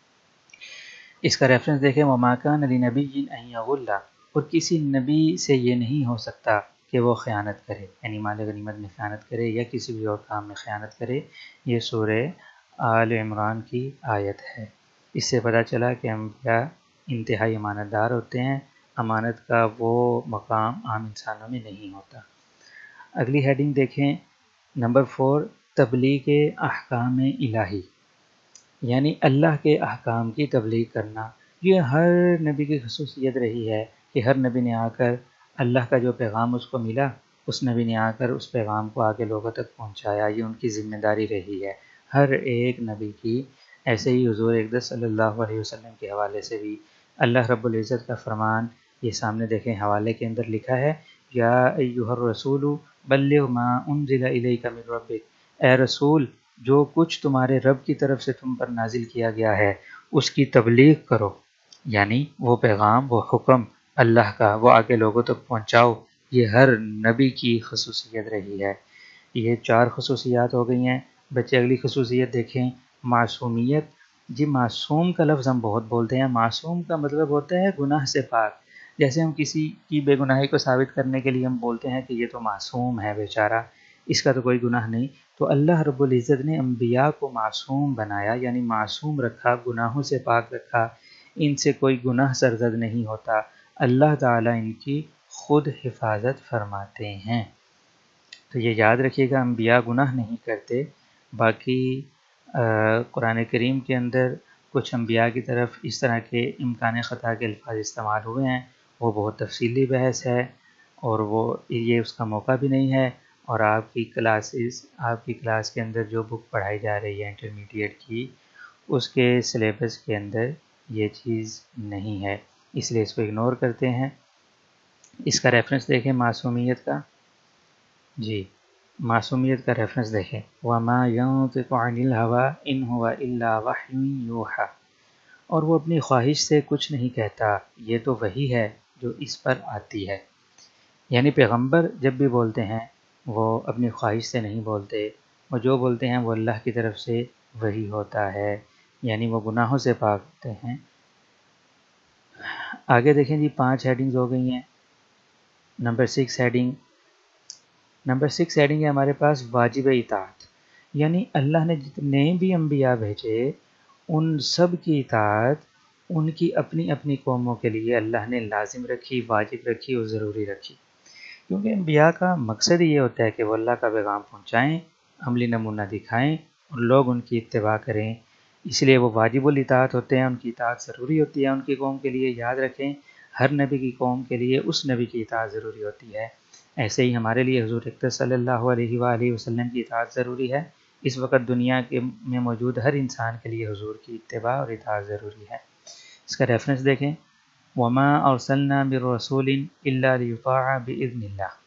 اس کا ریفرنس دیکھیں، وَمَا كَانَ لِنَبِيٍّ أَن يَغُلَّ، اور کسی نبی سے یہ نہیں ہو سکتا کہ وہ خیانت کرے، یعنی مال غنیمت میں خیانت کرے یا کسی بھی اور کام میں خیانت کرے۔ یہ سورہ آل عمران کی آیت ہے۔ اس سے پتہ چلا کہ انبیاء انتہائی امانت دار ہوتے ہیں، امانت کا وہ مقام عام انسانوں میں نہیں ہوتا۔ اگلی ہیڈنگ دیکھیں، نمبر فور، تبلیغ احکام الہی، یعنی اللہ کے احکام کی تبلیغ کرنا۔ یہ ہر نبی کی خصوصیت رہی ہے کہ ہر نبی نے آ کر اللہ کا جو پیغام اس کو ملا، اس نبی نے آ کر اس پیغام کو آگے لوگوں تک پہنچایا، یہ ان کی ذمہ داری رہی ہے ہر ایک نبی کی۔ ایسے ہی حضور اقدس صلی اللہ علیہ وسلم کے حوالے سے بھی اللہ رب العزت کا فرمان، یہ سامنے دیکھیں حوالے کے اندر لکھا ہے، یا ایھا الرسول بلغ ما انزل الیک من ربک، اے رسول جو کچھ تمہارے رب کی طرف سے تم پر نازل کیا گیا ہے اس کی تبلیغ کرو، یعنی وہ پیغام وہ حکم اللہ کا وہ آگے لوگوں تک پہنچاؤ۔ یہ ہر نبی کی خصوصیت رہی ہے۔ یہ چار خصوصیات ہو گئی ہیں۔ بچے اگلی خصوصیت دیکھیں، معصومیت۔ جی معصوم کا لفظ ہم بہت بولتے ہیں، معصوم کا مطلب ہوتا ہے گناہ سے پاک۔ جیسے ہم کسی کی بے گناہی کو ثابت کرنے کے لیے ہم بولتے ہیں کہ یہ تو معصوم ہے بیچارہ، اس کا تو کوئی گناہ نہیں۔ تو اللہ رب العزت نے انبیاء کو معصوم بنایا، یعنی معصوم رکھا، گناہوں سے پاک رکھا، ان سے کوئی گناہ سرزد نہیں ہوتا، اللہ تعالیٰ ان کی خود حفاظت فرماتے ہیں۔ تو یہ یاد رکھیے گا، انبیاء گناہ نہیں کرتے۔ باقی قرآن کریم کے اندر کچھ انبیاء کی طرف اس طرح کے امکان خطا کے الفاظ استعمال ہوئے ہیں، وہ بہت تفصیلی بحث ہے اور وہ یہ اس کا موقع بھی نہیں ہے، اور آپ کی کلاسز آپ کی کلاس کے اندر جو بک پڑھائی جا رہی ہے انٹرمیڈیٹ کی، اس کے سلیبس کے اندر یہ چیز نہیں ہے، اس لیے اس کو اگنور کرتے ہیں۔ اس کا ریفرنس دیکھیں معصومیت کا، جی معصومیت کا ریفرنس دیکھیں، وَمَا يَنطِقُ عَنِ الْهَوَىٰ إِنْ هُوَ إِلَّا وَحْيٌ يُوحَىٰ، اور وہ اپنی خواہش سے کچھ نہیں کہتا، یہ تو وحی ہے جو اس پر آتی ہے۔ یعنی پیغمبر جب بھی بولتے ہیں وہ اپنی خواہش سے نہیں بولتے، وہ جو بولتے ہیں وہ اللہ کی طرف سے وحی ہوتا ہے، یعنی وہ گناہوں سے پاک ہوتے ہیں۔ آگے دیکھیں جی، پانچ ہیڈنگز ہو گئی ہیں۔ Number six heading number six heading ہے ہمارے پاس واجب اطاعت، یعنی اللہ نے جتنے بھی انبیاء بھیجے ان سب کی اطاعت ان کی اپنی اپنی قوموں کے لیے اللہ نے لازم رکھی، واجب رکھی اور ضروری رکھی، کیونکہ انبیاء کا مقصد یہ ہوتا ہے کہ وہ اللہ کا پیغام پہنچائیں، عملی نمونہ دکھائیں اور لوگ ان کی اتباع کریں، اس لیے وہ واجب الاطاعت ہوتے ہیں، ان کی اطاعت ضروری ہوتی ہے ان کی قوم کے لیے۔ یاد رکھیں ہر نبی کی قوم کے لیے اس نبی کی اطاعت ضروری ہوتی ہے، ایسے ہی ہمارے لیے حضور اقدس صلی اللہ علیہ وآلہ وسلم کی اطاعت ضروری ہے۔ اس وقت دنیا کے میں موجود ہر انسان کے لیے حضور کی اتباع اور اطاعت ضروری ہے۔ اس کا ریفرنس دیکھیں، وَمَا أَرْسَلْنَا مِن رَّسُولٍ إِلَّا لِيُطَاعَ بِإِذْنِ اللَّهِ،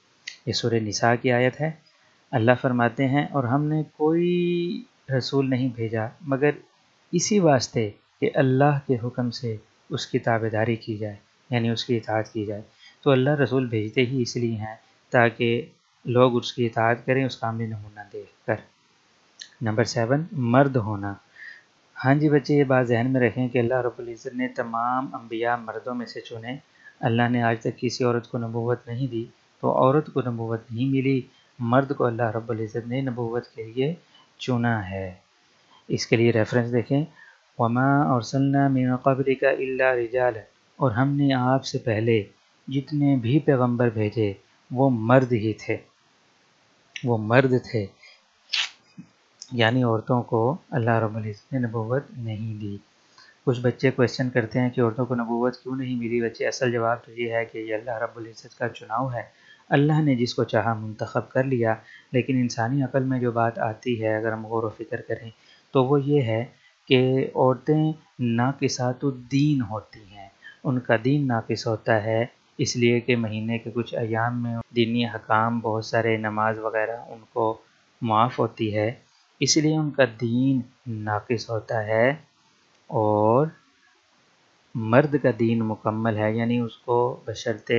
یہ سورہ نساء کی آیت ہے۔ اللہ فرماتے ہیں اور ہم نے کوئی رسول نہیں بھیجا مگر اسی واسطے کہ اللہ کے حکم سے اس کی تابعداری کی جائے، یعنی اس کی اطاعت کی جائے۔ تو اللہ رسول بھیجتے ہی اس لیے ہیں تاکہ لوگ اس کی اطاعت کریں اس کامل نمونہ دیکھ کر۔ نمبر سیون، مرد ہونا۔ ہاں جی بچے، یہ بات ذہن میں رکھیں کہ اللہ رب العزت نے تمام انبیاء مردوں میں سے چنے۔ اللہ نے آج تک کسی عورت کو نبوت نہیں دی، تو عورت کو نبوت نہیں ملی، مرد کو اللہ رب العزت نے نبوت کے لیے چنا ہے۔ اس کے لیے ریفرنس دیکھیں، وما ارسلنا من قبلک الا رجالا، اور ہم نے آپ سے پہلے جتنے بھی پیغمبر بھیجے وہ مرد ہی تھے، وہ مرد تھے، یعنی عورتوں کو اللہ رب العزت نے نبوت نہیں دی۔ کچھ بچے کویسچن کرتے ہیں کہ عورتوں کو نبوت کیوں نہیں ملی؟ بچے اصل جواب تو یہ ہے کہ یہ اللہ رب العزت کا چناؤ ہے، اللہ نے جس کو چاہا منتخب کر لیا۔ لیکن انسانی عقل میں جو بات آتی ہے اگر ہم غور و فکر کریں تو وہ یہ ہے کہ عورتیں ناقصات الدین ہوتی ہیں، ان کا دین ناقص ہوتا ہے، اس لیے کہ مہینے کے کچھ ایام میں دینی حکام بہت سارے نماز وغیرہ ان کو معاف ہوتی ہے، اس لیے ان کا دین ناقص ہوتا ہے، اور مرد کا دین مکمل ہے، یعنی اس کو بشرطِ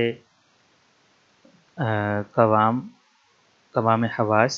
قوام قوام حواس،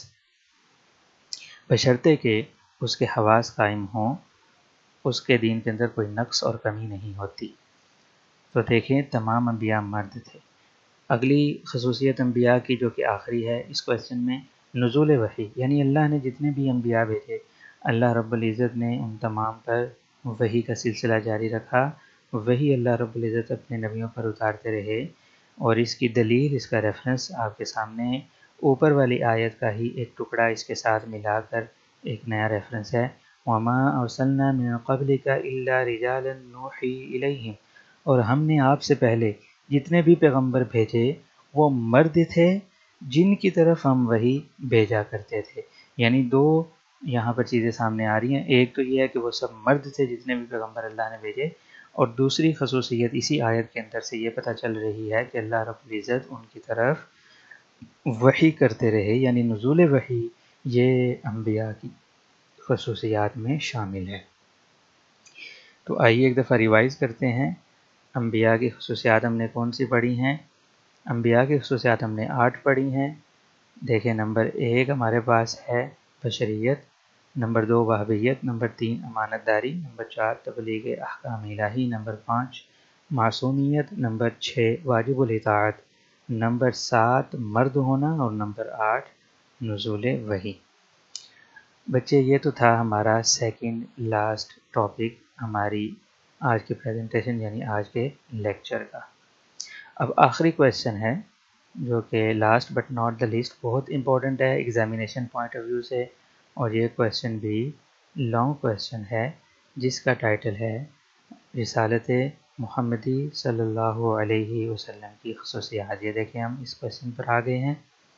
بشرطے کہ اس کے حواس قائم ہوں، اس کے دین کے اندر کوئی نقص اور کمی نہیں ہوتی۔ تو دیکھیں تمام انبیاء مرد تھے۔ اگلی خصوصیت انبیاء کی جو کہ آخری ہے اس کویسچن میں، نزول وحی، یعنی اللہ نے جتنے بھی انبیاء بھیجے اللہ رب العزت نے ان تمام پر وحی کا سلسلہ جاری رکھا، وہی اللہ رب العزت اپنے نبیوں پر اتارتے رہے، اور اس کی دلیل، اس کا ریفرنس آپ کے سامنے اوپر والی آیت کا ہی ایک ٹکڑا اس کے ساتھ ملا کر ایک نیا ریفرنس ہے، وَمَا أَرْسَلْنَا مِن قَبْلِكَ إِلَّا رِجَالًا نُوحِي إِلَيْهِمْ، اور ہم نے آپ سے پہلے جتنے بھی پیغمبر بھیجے وہ مرد تھے جن کی طرف ہم وحی بھیجا کرتے تھے۔ یعنی دو یہاں پر چیزیں سامنے آ رہی ہیں، ایک تو یہ ہے کہ وہ سب مرد تھے جتنے بھی پیغمبر اللہ نے بھیجے، اور دوسری خصوصیت اسی آیت کے اندر سے یہ پتہ چل رہی ہے کہ اللہ رب العزت ان کی طرف وحی کرتے رہے، یعنی نزول وحی یہ انبیاء کی خصوصیات میں شامل ہے۔ تو آئیے ایک دفعہ ریوائز کرتے ہیں، انبیاء کی خصوصیات ہم نے کون سی پڑھی ہیں؟ انبیاء کی خصوصیات ہم نے آٹھ پڑھی ہیں۔ دیکھیں، نمبر ایک ہمارے پاس ہے بشریت، نمبر دو وہابیت، نمبر تین امانت داری، نمبر چار تبلیغ احکام الہی، نمبر پانچ معصومیت، نمبر چھ واجب الاطاعت، نمبر سات مرد ہونا، اور نمبر آٹھ نزول وحی۔ بچے یہ تو تھا ہمارا سیکنڈ لاسٹ ٹاپک ہماری آج کے پریزنٹیشن یعنی آج کے لیکچر کا۔ اب آخری کویسچن ہے جو کہ last but not the least بہت امپورٹنٹ ہے ایگزامینیشن پوائنٹ آف ویو سے، اور یہ کویسچن بھی لانگ کویسچن ہے جس کا ٹائٹل ہے رسالت محمدی صلی اللہ علیہ وسلم کی خصوصیات۔ یہ دیکھیں ہم اس کویسچن پر آ گئے ہیں،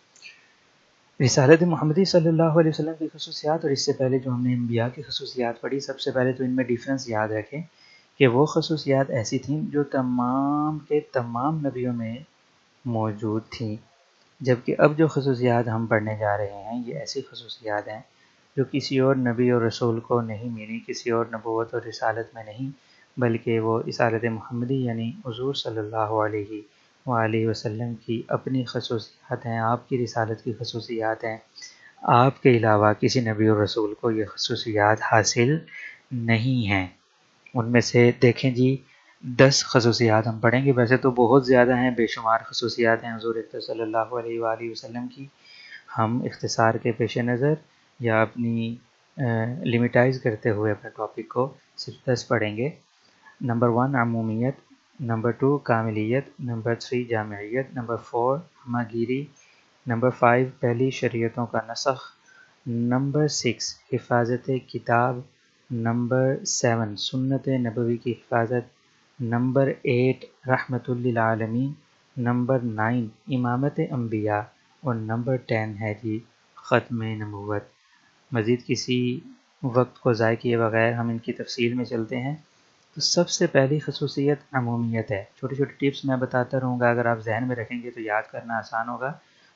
رسالت محمدی صلی اللہ علیہ وسلم کی خصوصیات، اور اس سے پہلے جو ہم نے انبیاء کی خصوصیات پڑھی، سب سے پہلے تو ان میں ڈیفرنس یاد رکھیں کہ وہ خصوصیات ایسی تھیں جو تمام کے تمام نبیوں میں موجود تھیں، جبکہ اب جو خصوصیات ہم پڑھنے جا رہے ہیں یہ ایسی خصوصیات ہیں جو کسی اور نبی اور رسول کو نہیں ملی، کسی اور نبوت اور رسالت میں نہیں، بلکہ وہ رسالت محمدی یعنی حضور صلی اللہ علیہ وآلہ وسلم کی اپنی خصوصیات ہیں، آپ کی رسالت کی خصوصیات ہیں۔ آپ کے علاوہ کسی نبی اور رسول کو یہ خصوصیات حاصل نہیں ہیں۔ ان میں سے دیکھیں جی دس خصوصیات ہم پڑھیں گے، ویسے تو بہت زیادہ ہیں، بے شمار خصوصیات ہیں حضور اکرم صلی اللہ علیہ وآلہ وسلم کی، ہم اختصار کے پیش نظر یا اپنی لیمیٹائز کرتے ہوئے اپنے ٹاپک کو صرف دس پڑھیں گے۔ نمبر ون عمومیت، نمبر ٹو کاملیت، نمبر تھری جامعیت، نمبر فور ہمہ گیری، نمبر فائیو پہلی شریعتوں کا نسخ، نمبر سکس حفاظت کتاب، نمبر سیون سنت نبوی کی حفاظت، نمبر ایٹ رحمت للعالمین، نمبر نائن امامت انبیاء، اور نمبر ٹین ہے جی ختم نبوت۔ مزید کسی وقت کو ضائع کیے بغیر ہم ان کی تفصیل میں چلتے ہیں۔ تو سب سے پہلی خصوصیت عمومیت ہے، چھوٹی چھوٹی ٹپس میں بتاتا رہوں گا، اگر آپ ذہن میں رکھیں گے تو یاد کرنا آسان ہوگا۔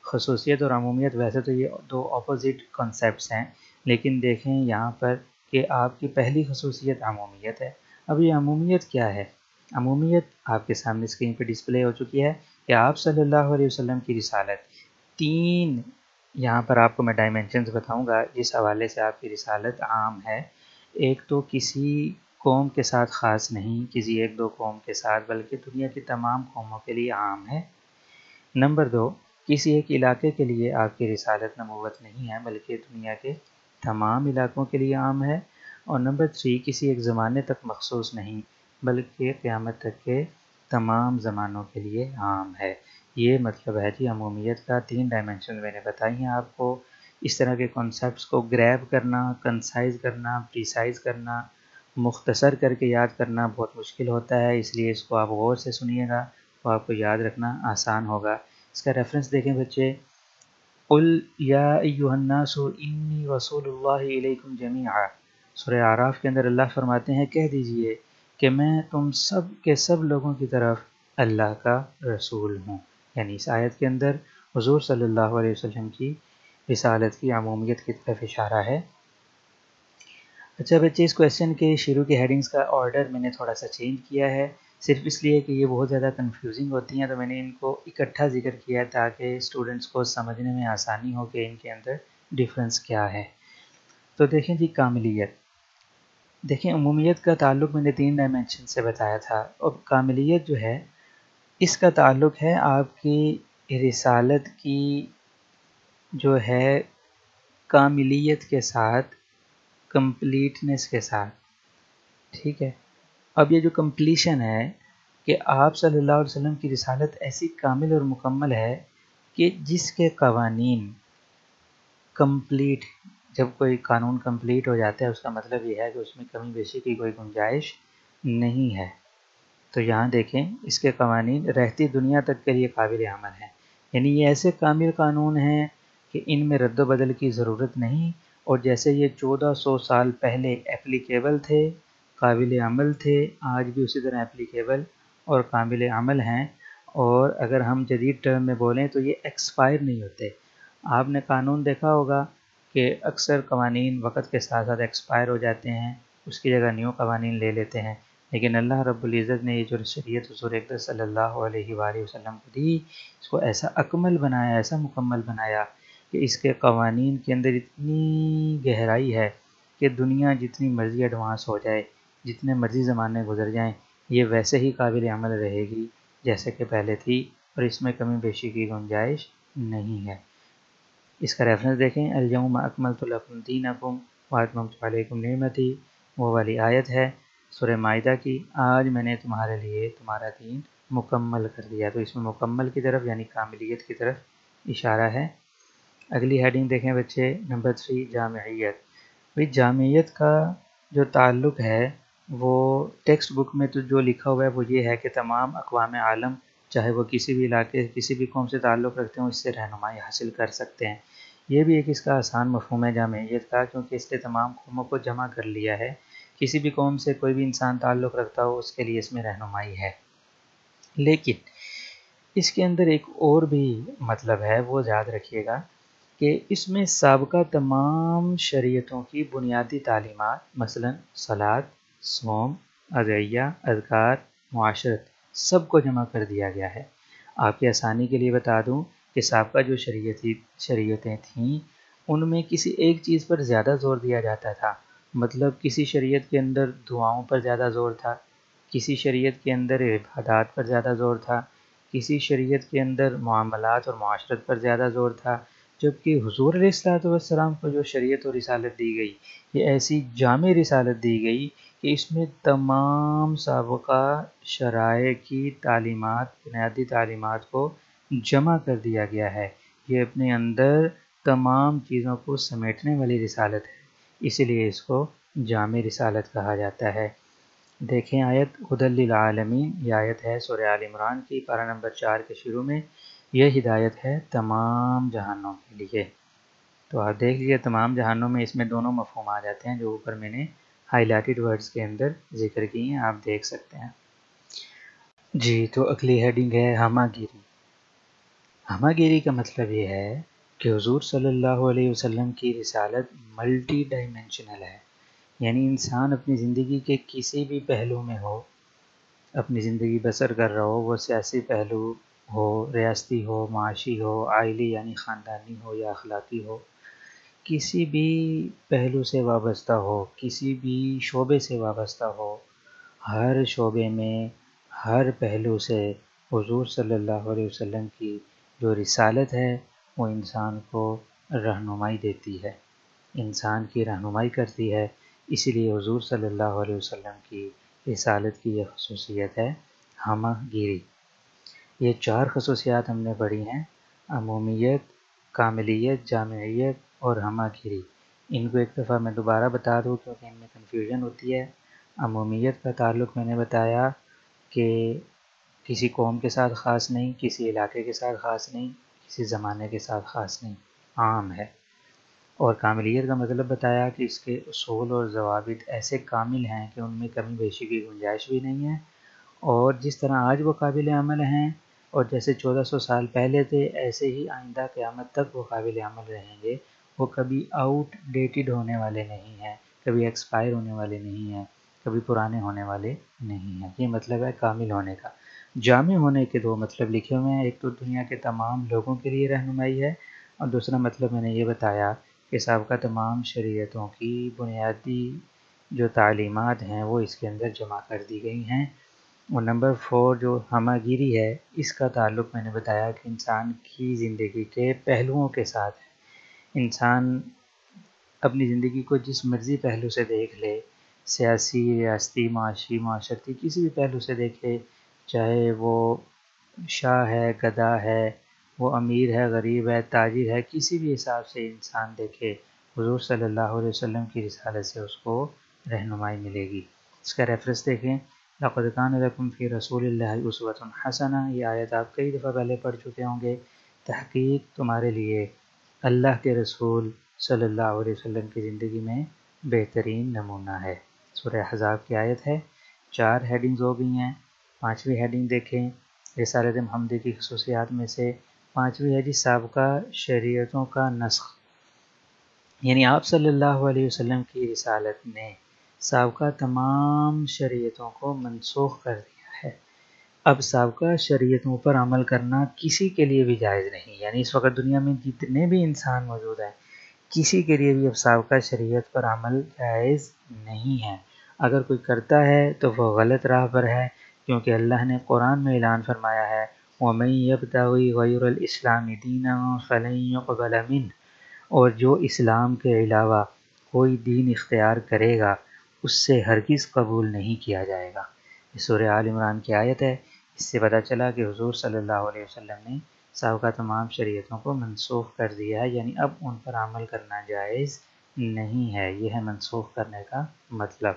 خصوصیت اور عمومیت ویسے تو یہ دو اپوزٹ کنسیپٹس ہیں، لیکن دیکھیں یہاں پر کہ آپ کی پہلی خصوصیت عمومیت ہے۔ اب یہ عمومیت کیا ہے؟ عمومیت آپ کے سامنے اسکرین پہ ڈسپلے ہو چکی ہے کہ آپ صلی اللہ علیہ وسلم کی رسالت تین، یہاں پر آپ کو میں ڈائمینشنز بتاؤں گا جس حوالے سے آپ کی رسالت عام ہے۔ ایک تو کسی قوم کے ساتھ خاص نہیں، کسی ایک دو قوم کے ساتھ، بلکہ دنیا کی تمام قوموں کے لیے عام ہے۔ نمبر دو، کسی ایک علاقے کے لیے آپ کی رسالت نبوت نہیں ہے، بلکہ دنیا کے تمام علاقوں کے لیے عام ہے۔ اور نمبر تھری، کسی ایک زمانے تک مخصوص نہیں، بلکہ قیامت تک کے تمام زمانوں کے لیے عام ہے۔ یہ مطلب ہے جی عمومیت کا۔ تین ڈائمنشن میں نے بتائی ہیں آپ کو۔ اس طرح کے کنسیپٹس کو گریب کرنا، کنسائز کرنا، پریسائز کرنا، مختصر کر کے یاد کرنا بہت مشکل ہوتا ہے، اس لیے اس کو آپ غور سے سنیے گا تو آپ کو یاد رکھنا آسان ہوگا۔ اس کا ریفرنس دیکھیں بچے، قُلْ يَا أَيُّهَا النَّاسُ إِنِّي رَسُولُ اللَّهِ إِلَيْكُمْ جَمِيعًا۔ سورہ اعراف کے اندر اللہ فرماتے ہیں کہہ دیجئے کہ میں تم سب کے سب لوگوں کی طرف اللہ کا رسول ہوں۔ یعنی اس آیت کے اندر حضور صلی اللہ علیہ وسلم کی رسالت کی عمومیت کی طرف اشارہ ہے۔ اچھا بچے، اس کویسچن کے شروع کی ہیڈنگز کا آرڈر میں نے تھوڑا سا چینج کیا ہے، صرف اس لیے کہ یہ بہت زیادہ کنفیوزنگ ہوتی ہیں، تو میں نے ان کو اکٹھا ذکر کیا ہے تاکہ اسٹوڈنٹس کو سمجھنے میں آسانی ہو کہ ان کے اندر ڈیفرنس کیا ہے۔ تو دیکھیں جی کاملیت، دیکھیں عمومیت کا تعلق میں نے تین ڈائمنشن سے بتایا تھا، اور کاملیت جو ہے اس کا تعلق ہے آپ کی رسالت کی جو ہے کاملیت کے ساتھ، کمپلیٹنس کے ساتھ، ٹھیک ہے۔ اب یہ جو کمپلیشن ہے کہ آپ صلی اللہ علیہ وسلم کی رسالت ایسی کامل اور مکمل ہے کہ جس کے قوانین کمپلیٹ، جب کوئی قانون کمپلیٹ ہو جاتا ہے اس کا مطلب یہ ہے کہ اس میں کمی بیشی کی کوئی گنجائش نہیں ہے۔ تو یہاں دیکھیں اس کے قوانین رہتی دنیا تک کے لیے قابل عمل ہیں، یعنی یہ ایسے کامل قانون ہیں کہ ان میں رد و بدل کی ضرورت نہیں، اور جیسے یہ چودہ سو سال پہلے اپلیکیبل تھے، قابل عمل تھے، آج بھی اسی طرح اپلیکیبل اور قابل عمل ہیں۔ اور اگر ہم جدید ٹرم میں بولیں تو یہ ایکسپائر نہیں ہوتے۔ آپ نے قانون دیکھا ہوگا کہ اکثر قوانین وقت کے ساتھ ساتھ ایکسپائر ہو جاتے ہیں، اس کی جگہ نیو قوانین لے لیتے ہیں، لیکن اللہ رب العزت نے یہ جو شریعت حضور اقدس صلی اللہ علیہ وآلہ وسلم کو دی، اس کو ایسا اکمل بنایا، ایسا مکمل بنایا کہ اس کے قوانین کے اندر اتنی گہرائی ہے کہ دنیا جتنی مرضی ایڈوانس ہو جائے، جتنے مرضی زمانے گزر جائیں، یہ ویسے ہی قابل عمل رہے گی جیسے کہ پہلے تھی، اور اس میں کمی بیشی کی گنجائش نہیں ہے۔ اس کا ریفرنس دیکھیں، الیوم اکملت لکم دینکم واتممت علیکم نعمتی، وہ والی آیت ہے سورہ مائدہ کی، آج میں نے تمہارے لیے تمہارا دین مکمل کر دیا۔ تو اس میں مکمل کی طرف یعنی کاملیت کی طرف اشارہ ہے۔ اگلی ہیڈنگ دیکھیں بچے، نمبر تھری، جامعیت۔ بھئی جامعیت کا جو تعلق ہے وہ ٹیکسٹ بک میں تو جو لکھا ہوا ہے وہ یہ ہے کہ تمام اقوام عالم چاہے وہ کسی بھی علاقے کسی بھی قوم سے تعلق رکھتے ہوں اس سے رہنمائی حاصل کر سکتے ہیں۔ یہ بھی ایک اس کا آسان مفہوم ہے جامعیت کا، کیونکہ اس نے تمام قوموں کو جمع کر لیا ہے۔ کسی بھی قوم سے کوئی بھی انسان تعلق رکھتا ہو اس کے لیے اس میں رہنمائی ہے۔ لیکن اس کے اندر ایک اور بھی مطلب ہے، وہ یاد رکھیے گا کہ اس میں سابقہ تمام شریعتوں کی بنیادی تعلیمات، مثلا صلاۃ، صوم، ادعیہ، اذکار، معاشرت، سب کو جمع کر دیا گیا ہے۔ آپ کی آسانی کے لیے بتا دوں کہ سابقہ جو شریعتی شریعتیں تھیں ان میں کسی ایک چیز پر زیادہ زور دیا جاتا تھا، مطلب کسی شریعت کے اندر دعاؤں پر زیادہ زور تھا، کسی شریعت کے اندر عبادات پر زیادہ زور تھا، کسی شریعت کے اندر معاملات اور معاشرت پر زیادہ زور تھا، جبکہ حضور علیہ الصلوۃ والسلام کو جو شریعت اور رسالت دی گئی یہ ایسی جامع رسالت دی گئی کہ اس میں تمام سابقہ شرائع کی تعلیمات، بنیادی تعلیمات کو جمع کر دیا گیا ہے۔ یہ اپنے اندر تمام چیزوں کو سمیٹنے والی رسالت ہے، اسی لیے اس کو جامع رسالت کہا جاتا ہے۔ دیکھیں آیت، ہدی للعالمین، یہ آیت ہے سورہ آل عمران کی پارہ نمبر چار کے شروع میں، یہ ہدایت ہے تمام جہانوں کے لیے۔ تو آپ دیکھ لیجیے تمام جہانوں میں اس میں دونوں مفہوم آ جاتے ہیں جو اوپر میں نے ہائی لائٹڈ ورڈز کے اندر ذکر کی ہیں، آپ دیکھ سکتے ہیں۔ جی تو اگلی ہیڈنگ ہے ہمہ گیری۔ ہمہ گیری کا مطلب یہ ہے کہ حضور صلی اللہ علیہ وسلم کی رسالت ملٹی ڈائمینشنل ہے، یعنی انسان اپنی زندگی کے کسی بھی پہلو میں ہو، اپنی زندگی بسر کر رہا ہو، وہ سیاسی پہلو ہو، ریاستی ہو، معاشی ہو، عائلی یعنی خاندانی ہو یا اخلاقی ہو، کسی بھی پہلو سے وابستہ ہو، کسی بھی شعبے سے وابستہ ہو، ہر شعبے میں ہر پہلو سے حضور صلی اللہ علیہ وسلم کی جو رسالت ہے وہ انسان کو رہنمائی دیتی ہے، انسان کی رہنمائی کرتی ہے۔ اسی لیے حضور صلی اللہ علیہ وسلم کی رسالت کی یہ خصوصیت ہے ہمہ گیری۔ یہ چار خصوصیات ہم نے پڑھی ہیں، عمومیت، کاملیت، جامعیت اور ہمہ گیری۔ ان کو ایک دفعہ میں دوبارہ بتا دوں کیونکہ ان میں کنفیوژن ہوتی ہے۔ عمومیت کا تعلق میں نے بتایا کہ کسی قوم کے ساتھ خاص نہیں، کسی علاقے کے ساتھ خاص نہیں، کسی زمانے کے ساتھ خاص نہیں، عام ہے۔ اور کاملیت کا مطلب بتایا کہ اس کے اصول اور ضوابط ایسے کامل ہیں کہ ان میں کمی بیشی کی گنجائش بھی نہیں ہے، اور جس طرح آج وہ قابل عمل ہیں اور جیسے چودہ سو سال پہلے تھے ایسے ہی آئندہ قیامت تک وہ قابل عمل رہیں گے، وہ کبھی آؤٹ ڈیٹڈ ہونے والے نہیں ہیں، کبھی ایکسپائر ہونے والے نہیں ہیں، کبھی پرانے ہونے والے نہیں ہیں۔ یہ مطلب ہے کامل ہونے کا۔ جامع ہونے کے دو مطلب لکھے ہوئے ہیں، ایک تو دنیا کے تمام لوگوں کے لیے رہنمائی ہے، اور دوسرا مطلب میں نے یہ بتایا کہ سابقہ تمام شریعتوں کی بنیادی جو تعلیمات ہیں وہ اس کے اندر جمع کر دی گئی ہیں۔ اور نمبر فور جو ہمہ گیری ہے، اس کا تعلق میں نے بتایا کہ انسان کی زندگی کے پہلوؤں کے ساتھ ہے۔ انسان اپنی زندگی کو جس مرضی پہلو سے دیکھ لے، سیاسی، ریاستی، معاشی، معاشرتی، کسی بھی پہلو سے دیکھ لے، چاہے وہ شاہ ہے، گدھا ہے، وہ امیر ہے، غریب ہے، تاجر ہے، کسی بھی حساب سے انسان دیکھے، حضور صلی اللہ علیہ وسلم کی رسالت سے اس کو رہنمائی ملے گی۔ اس کا ریفرنس دیکھیں، لَقَدْ كَانَ لَكُمْ فِي رَسُولِ اللَّهِ أُسْوَةٌ حَسَنَةٌ۔ یہ آیت آپ کئی دفعہ پہلے پڑھ چکے ہوں گے۔ تحقیق تمہارے لیے اللہ کے رسول صلی اللہ علیہ وسلم کی زندگی میں بہترین نمونہ ہے۔ سورہ احزاب کی آیت ہے۔ چار ہیڈنگز ہو گئی ہیں۔ پانچویں ہیڈنگ دیکھیں، رسالت محمدی کی خصوصیات میں سے پانچویں ہے جی سابقہ شریعتوں کا نسخ، یعنی آپ صلی اللہ علیہ وسلم کی رسالت نے سابقہ تمام شریعتوں کو منسوخ کر دیا ہے۔ اب سابقہ شریعتوں پر عمل کرنا کسی کے لیے بھی جائز نہیں، یعنی اس وقت دنیا میں جتنے بھی انسان موجود ہیں کسی کے لیے بھی اب سابقہ شریعت پر عمل جائز نہیں ہے۔ اگر کوئی کرتا ہے تو وہ غلط راہ پر ہے، کیونکہ اللہ نے قرآن میں اعلان فرمایا ہے وَمَن يَبْتَغِ غَيْرَ الْإِسْلَامِ دِينًا فَلَن يُقْبَلَ مِنْهُ، اور جو اسلام کے علاوہ کوئی دین اختیار کرے گا اس سے ہرگز قبول نہیں کیا جائے گا۔ یہ سورہ آل عمران کی آیت ہے۔ اس سے پتہ چلا کہ حضور صلی اللہ علیہ وسلم نے سابقہ تمام شریعتوں کو منسوخ کر دیا ہے، یعنی اب ان پر عمل کرنا جائز نہیں ہے۔ یہ ہے منسوخ کرنے کا مطلب۔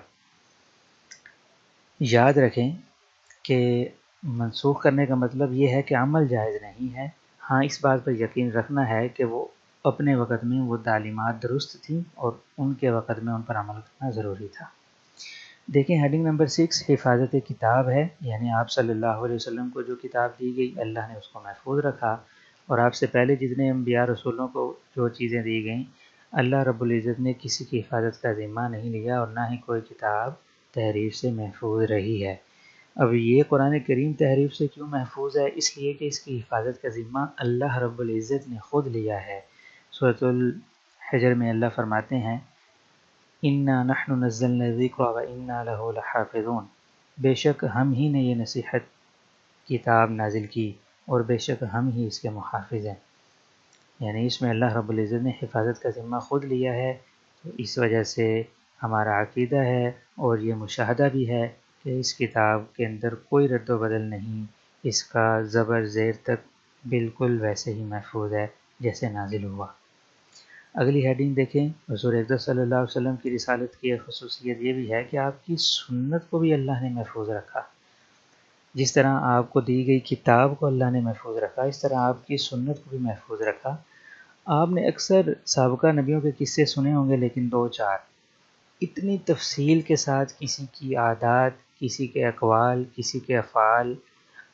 یاد رکھیں کہ منسوخ کرنے کا مطلب یہ ہے کہ عمل جائز نہیں ہے، ہاں اس بات پر یقین رکھنا ہے کہ وہ اپنے وقت میں وہ تعلیمات درست تھیں اور ان کے وقت میں ان پر عمل کرنا ضروری تھا۔ دیکھیں ہیڈنگ نمبر سکس، حفاظت کتاب ہے، یعنی آپ صلی اللہ علیہ وسلم کو جو کتاب دی گئی اللہ نے اس کو محفوظ رکھا، اور آپ سے پہلے جتنے انبیاء رسولوں کو جو چیزیں دی گئیں اللہ رب العزت نے کسی کی حفاظت کا ذمہ نہیں لیا، اور نہ ہی کوئی کتاب تحریف سے محفوظ رہی ہے۔ اب یہ قرآن کریم تحریف سے کیوں محفوظ ہے؟ اس لیے کہ اس کی حفاظت کا ذمہ اللہ رب العزت نے خود لیا ہے۔ سورۃ الحجر میں اللہ فرماتے ہیں اِنَّا نَحْنُ نَزَّلْنَا الذِّكْرَ وَإِنَّا لَهُ لَحَافِظُونَ، بے شک ہم ہی نے یہ نصیحت کتاب نازل کی اور بے شک ہم ہی اس کے محافظ ہیں، یعنی اس میں اللہ رب العزت نے حفاظت کا ذمہ خود لیا ہے۔ تو اس وجہ سے ہمارا عقیدہ ہے اور یہ مشاہدہ بھی ہے کہ اس کتاب کے اندر کوئی رد و بدل نہیں، اس کا زبر زیر تک بالکل ویسے ہی محفوظ ہے جیسے نازل ہوا۔ اگلی ہیڈنگ دیکھیں، حضور اقدس صلی اللہ علیہ وسلم کی رسالت کی ایک خصوصیت یہ بھی ہے کہ آپ کی سنت کو بھی اللہ نے محفوظ رکھا۔ جس طرح آپ کو دی گئی کتاب کو اللہ نے محفوظ رکھا، اس طرح آپ کی سنت کو بھی محفوظ رکھا۔ آپ نے اکثر سابقہ نبیوں کے قصے سنے ہوں گے، لیکن دو چار اتنی تفصیل کے ساتھ کسی کی عادات، کسی کے اقوال، کسی کے افعال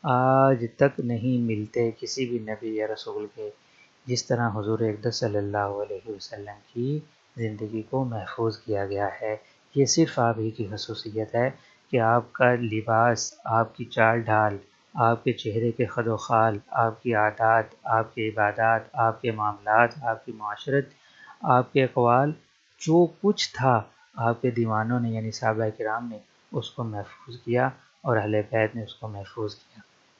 آج تک نہیں ملتے کسی بھی نبی یا رسول کے جس طرح حضور اقدس صلی اللہ علیہ وسلم کی زندگی کو محفوظ کیا گیا ہے۔ یہ صرف آپ ہی کی خصوصیت ہے کہ آپ کا لباس، آپ کی چال ڈھال، آپ کے چہرے کے خد و خال، آپ کی عادات، آپ کی عبادات، آپ کے معاملات، آپ کی معاشرت، آپ کے اقوال، جو کچھ تھا آپ کے دیوانوں نے یعنی صحابہ کرام نے اس کو محفوظ کیا اور اہل بیت نے اس کو محفوظ کیا۔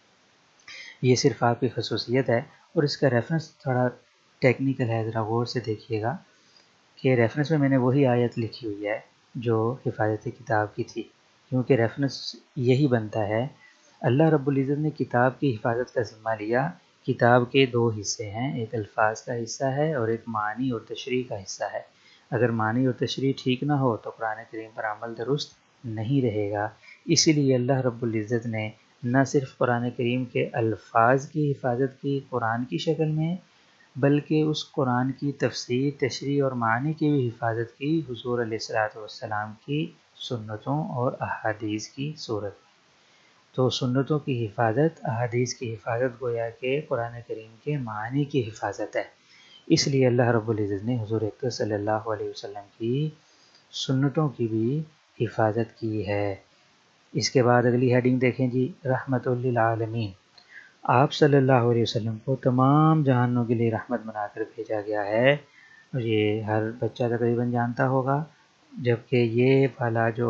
یہ صرف آپ کی خصوصیت ہے۔ اور اس کا ریفرنس تھوڑا ٹیکنیکل ہے، ذرا غور سے دیکھیے گا کہ ریفرنس میں میں نے وہی آیت لکھی ہوئی ہے جو حفاظت کتاب کی تھی، کیونکہ ریفرنس یہی بنتا ہے۔ اللہ رب العزت نے کتاب کی حفاظت کا ذمہ لیا۔ کتاب کے دو حصے ہیں، ایک الفاظ کا حصہ ہے اور ایک معنی اور تشریح کا حصہ ہے۔ اگر معنی اور تشریح ٹھیک نہ ہو تو قرآن کریم پر عمل درست نہیں رہے گا۔ اسی لیے اللہ رب العزت نے نہ صرف قرآن کریم کے الفاظ کی حفاظت کی قرآن کی شکل میں، بلکہ اس قرآن کی تفسیر، تشریح اور معنی کی بھی حفاظت کی حضور علیہ الصلوۃ والسلام کی سنتوں اور احادیث کی صورت میں۔ تو سنتوں کی حفاظت، احادیث کی حفاظت گویا کہ قرآن کریم کے معنی کی حفاظت ہے۔ اس لیے اللہ رب العزت نے حضور اقدس صلی اللہ علیہ وسلم کی سنتوں کی بھی حفاظت کی ہے۔ اس کے بعد اگلی ہیڈنگ دیکھیں جی، رحمت للعالمین۔ آپ صلی اللہ علیہ وسلم کو تمام جہانوں کے لیے رحمت بنا کر بھیجا گیا ہے۔ یہ ہر بچہ تقریباً جانتا ہوگا، جبکہ یہ والا جو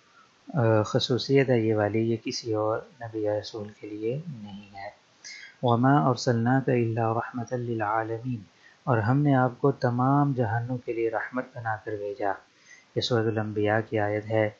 خصوصیت ہے یہ والی یہ کسی اور نبی یا رسول کے لیے نہیں ہے۔ وما ارسلناک الا رحمت للعالمین، اور ہم نے آپ کو تمام جہانوں کے لیے رحمت بنا کر بھیجا۔ یہ سورۃ الانبیاء کی آیت ہے۔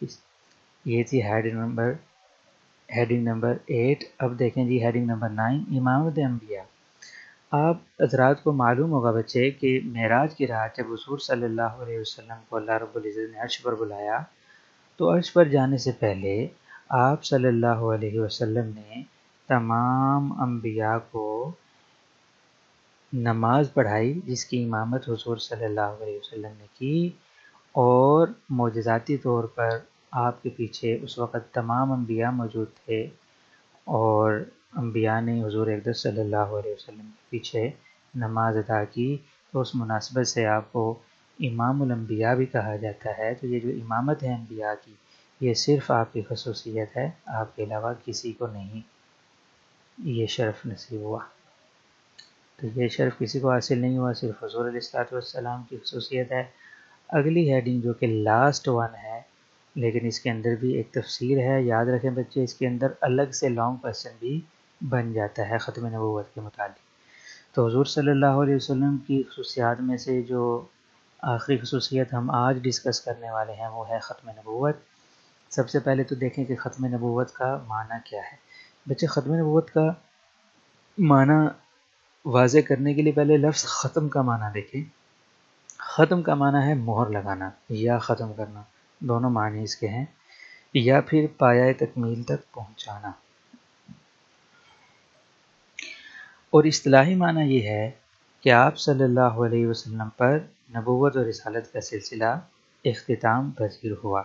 یہ تھی heading number heading number eight. اب دیکھیں جی ہیڈنگ نمبر نائن، امامت انبیاء۔ آپ حضرات کو معلوم ہوگا بچے کہ معراج کی رات جب حضور صلی اللہ علیہ وسلم کو اللہ رب العزت نے عرش پر بلایا تو عرش پر جانے سے پہلے آپ صلی اللہ علیہ وسلم نے تمام انبیاء کو نماز پڑھائی جس کی امامت حضور صلی اللہ علیہ وسلم نے کی، اور معجزاتی طور پر آپ کے پیچھے اس وقت تمام انبیاء موجود تھے، اور انبیاء نے حضور اقدس صلی اللہ علیہ وسلم کے پیچھے نماز ادا کی، تو اس مناسبت سے آپ کو امام الانبیاء بھی کہا جاتا ہے۔ تو یہ جو امامت ہے انبیاء کی، یہ صرف آپ کی خصوصیت ہے، آپ کے علاوہ کسی کو نہیں یہ شرف نصیب ہوا۔ تو یہ شرف کسی کو حاصل نہیں ہوا، صرف حضور علیہ الصلوۃ والسلام کی خصوصیت ہے۔ اگلی ہیڈنگ جو کہ لاسٹ ون ہے، لیکن اس کے اندر بھی ایک تفسیر ہے، یاد رکھیں بچے، اس کے اندر الگ سے لانگ کویسچن بھی بن جاتا ہے ختم نبوت کے متعلق۔ تو حضور صلی اللہ علیہ وسلم کی خصوصیات میں سے جو آخری خصوصیت ہم آج ڈسکس کرنے والے ہیں وہ ہے ختم نبوت۔ سب سے پہلے تو دیکھیں کہ ختم نبوت کا معنی کیا ہے۔ بچے ختم نبوت کا معنی واضح کرنے کے لیے پہلے لفظ ختم کا معنی دیکھیں۔ ختم کا معنی ہے مہر لگانا یا ختم کرنا، دونوں معنی اس کے ہیں، یا پھر پایہ تکمیل تک پہنچانا۔ اور اصطلاحی معنی یہ ہے کہ آپ صلی اللہ علیہ وسلم پر نبوت اور رسالت کا سلسلہ اختتام پذیر ہوا۔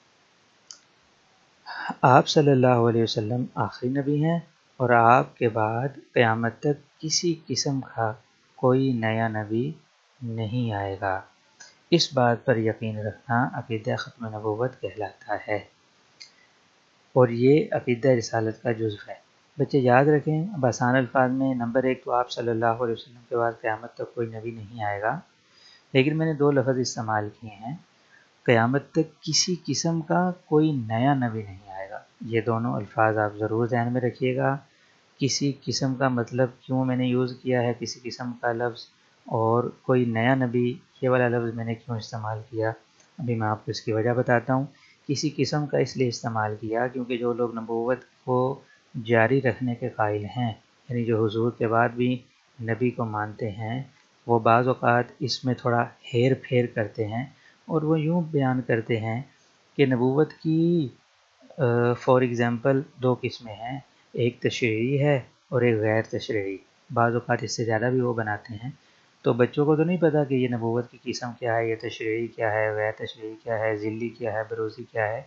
آپ صلی اللہ علیہ وسلم آخری نبی ہیں، اور آپ کے بعد قیامت تک کسی قسم کا کوئی نیا نبی نہیں آئے گا۔ اس بات پر یقین رکھنا عقیدہ ختم نبوت کہلاتا ہے، اور یہ عقیدہ رسالت کا جزو ہے۔ بچے یاد رکھیں، اب آسان الفاظ میں، نمبر ایک تو آپ صلی اللہ علیہ وسلم کے بعد قیامت تک کوئی نبی نہیں آئے گا، لیکن میں نے دو لفظ استعمال کیے ہیں، قیامت تک کسی قسم کا کوئی نیا نبی نہیں آئے گا۔ یہ دونوں الفاظ آپ ضرور ذہن میں رکھیے گا۔ کسی قسم کا مطلب کیوں میں نے یوز کیا ہے، کسی قسم کا لفظ، اور کوئی نیا نبی یہ والا لفظ میں نے کیوں استعمال کیا، ابھی میں آپ کو اس کی وجہ بتاتا ہوں۔ کسی قسم کا اس لیے استعمال کیا کیونکہ جو لوگ نبوت کو جاری رکھنے کے قائل ہیں، یعنی جو حضور کے بعد بھی نبی کو مانتے ہیں، وہ بعض اوقات اس میں تھوڑا ہیر پھیر کرتے ہیں، اور وہ یوں بیان کرتے ہیں کہ نبوت کی فار ایگزامپل دو قسمیں ہیں، ایک تشریعی ہے اور ایک غیر تشریعی، بعض اوقات اس سے زیادہ بھی وہ بناتے ہیں۔ تو بچوں کو تو نہیں پتہ کہ یہ نبوت کی قسم کیا ہے، یہ تشریعی کیا ہے، غیر تشریعی کیا ہے، ذلی کیا ہے، بروزی کیا ہے،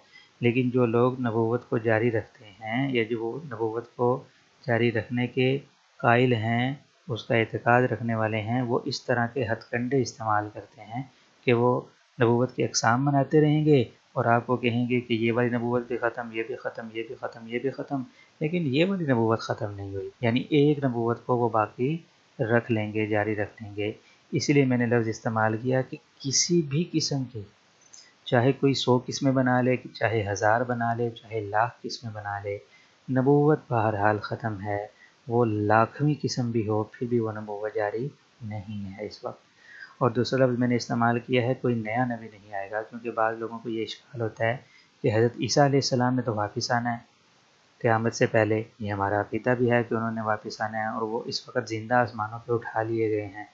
لیکن جو لوگ نبوت کو جاری رکھتے ہیں یا جو وہ نبوت کو جاری رکھنے کے قائل ہیں، اس کا اعتقاد رکھنے والے ہیں، وہ اس طرح کے ہتھ کنڈے استعمال کرتے ہیں کہ وہ نبوت کے اقسام مناتے رہیں گے اور آپ کو کہیں گے کہ یہ والی نبوت بھی ختم، یہ بھی ختم، یہ بھی ختم، یہ بھی ختم، لیکن یہ والی نبوت ختم نہیں ہوئی، یعنی ایک نبوت کو وہ باقی رکھ لیں گے، جاری رکھ لیں گے۔ اسی لیے میں نے لفظ استعمال کیا کہ کسی بھی قسم کے، چاہے کوئی سو قسمیں بنا لے، چاہے ہزار بنا لے، چاہے لاکھ قسمیں بنا لے، نبوت بہرحال ختم ہے، وہ لاکھویں قسم بھی ہو پھر بھی وہ نبوت جاری نہیں ہے اس وقت۔ اور دوسرا لفظ میں نے استعمال کیا ہے کوئی نیا نبی نہیں آئے گا، کیونکہ بعض لوگوں کو یہ اشکال ہوتا ہے کہ حضرت عیسیٰ علیہ السلام نے تو واپس آنا ہے قیامت سے پہلے، یہ ہمارا عقیدہ بھی ہے کہ انہوں نے واپس آنا ہے اور وہ اس وقت زندہ آسمانوں پہ اٹھا لیے گئے ہیں،